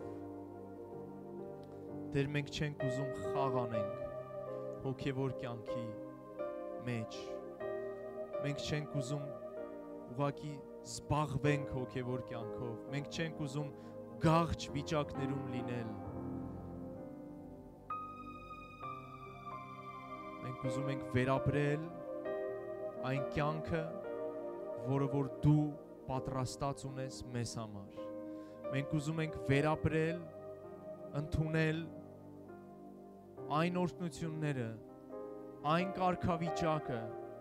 A: Տեր, մենք չենք ուզում խաղ անենք հոգևոր կյանքի մեջ, մենք չենք ուզում ուղղակի զբաղվենք հոգևոր կյանքով, մենք չենք ուզում գաղջ վիճակներում լինել, մենք ուզում ենք վերապրել այն կյանքը, որը որ դու պատրաստած ունես մեզ համար, մենք ուզում ենք վերապրել, ընդունել այն օրհնությունները, այն կարգավիճակը,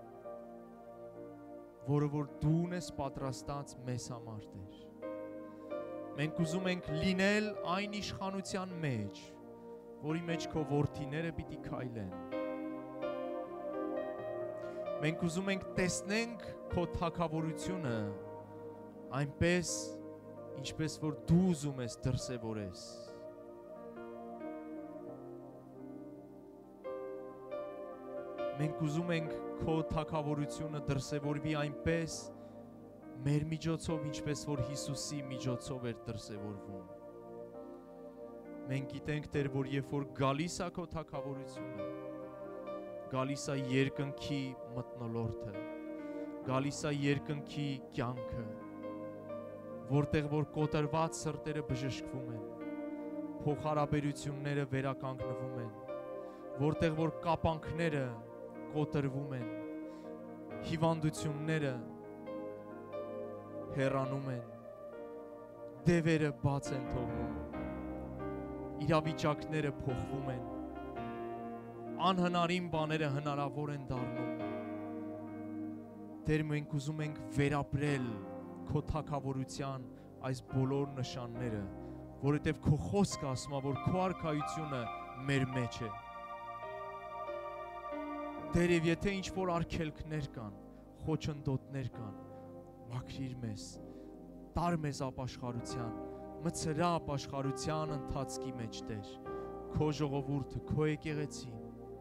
A: որը որ դու ունես պատրաստած մեզ համար, Տեր։ Մենք ուզում ենք լինել այն իշխանության մեջ, որի մեջ քո որդիները պիտի քայլեն։ Մենք ուզում ենք տեսնենք քո թագավորությունը այնպես, ինչպես որ դու ուզում ես դրսևորես։ Մենք ուզում ենք քո թագավորությունը դրսևորվի այնպես մեր միջոցով, ինչպես որ Հիսուսի միջոցով էր դրսևորվում։ Մենք գիտենք, Տեր, որ երբ որ գալիս է քո թագավորությունը, գալիս է երկնքի մթնոլորտը, գալիս է երկնքի կյանքը, որտեղ որ կոտրված սրտերը բժշկվում են, փոխհարաբերությունները վերականգնվում են, որտեղ որ կապանքները կոտրվում են, հիվանդությունները հեռանում են, դևերը բաց են թողնում, իրավիճակները փոխվում են, անհնարին բաները հնարավոր են դառնում։ Տեր, մենք ուզում ենք վերապրել քո թագավորության այս բոլոր նշանները, որովհետև քո խոսքը ասում է, որ քո արքայությունը մեր մեջ է։ Տեր, եւ եթե ինչ-որ արգելքներ կան, խոչընդոտներ կան, մաքրիր մեզ, տար մեզ ապաշխարության, մցրա ապաշխարության ընթացքի մեջ, Տեր, քո ժողովուրդը, քո եկեղեցին։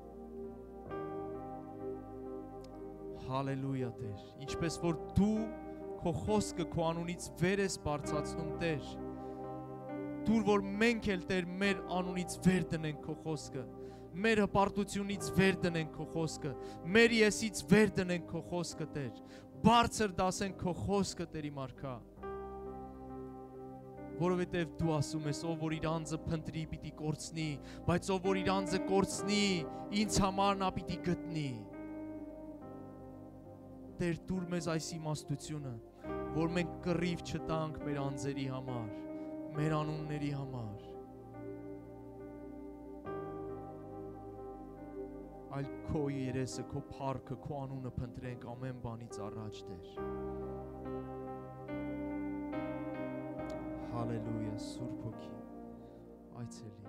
A: Հալելույա, Տեր, ինչպես որ դու քո խոսքը քո անունից վեր ես բարձրացնում, Տեր, դուր որ մենք էլ, Տեր, մեր անունից վեր դնենք քո խոսքը, մեր հպարտությունից վեր դնենք քո խոսքը, մեր եսից վեր դնենք քո խոսքը, Տեր, բարձր դասենք քո խոսքը, Տեր իմ արքա, որովհետև դու ասում ես, ով որ իր անձը փնտրի, պիտի կորցնի, բայց ով որ իր անձը կորցնի, ինձ համար նա պիտի գտնի։ Տեր, տուր մեզ այս իմաստությունը, որ մենք կռիվ չտանք մեր անձերի համար, մեր անունների համար, այլ քո երեսը, քո փառքը, քո անունը փնտրենք ամեն բանից առաջ, Տեր։ Հալելույա, Սուրբ Հոգի, այցելի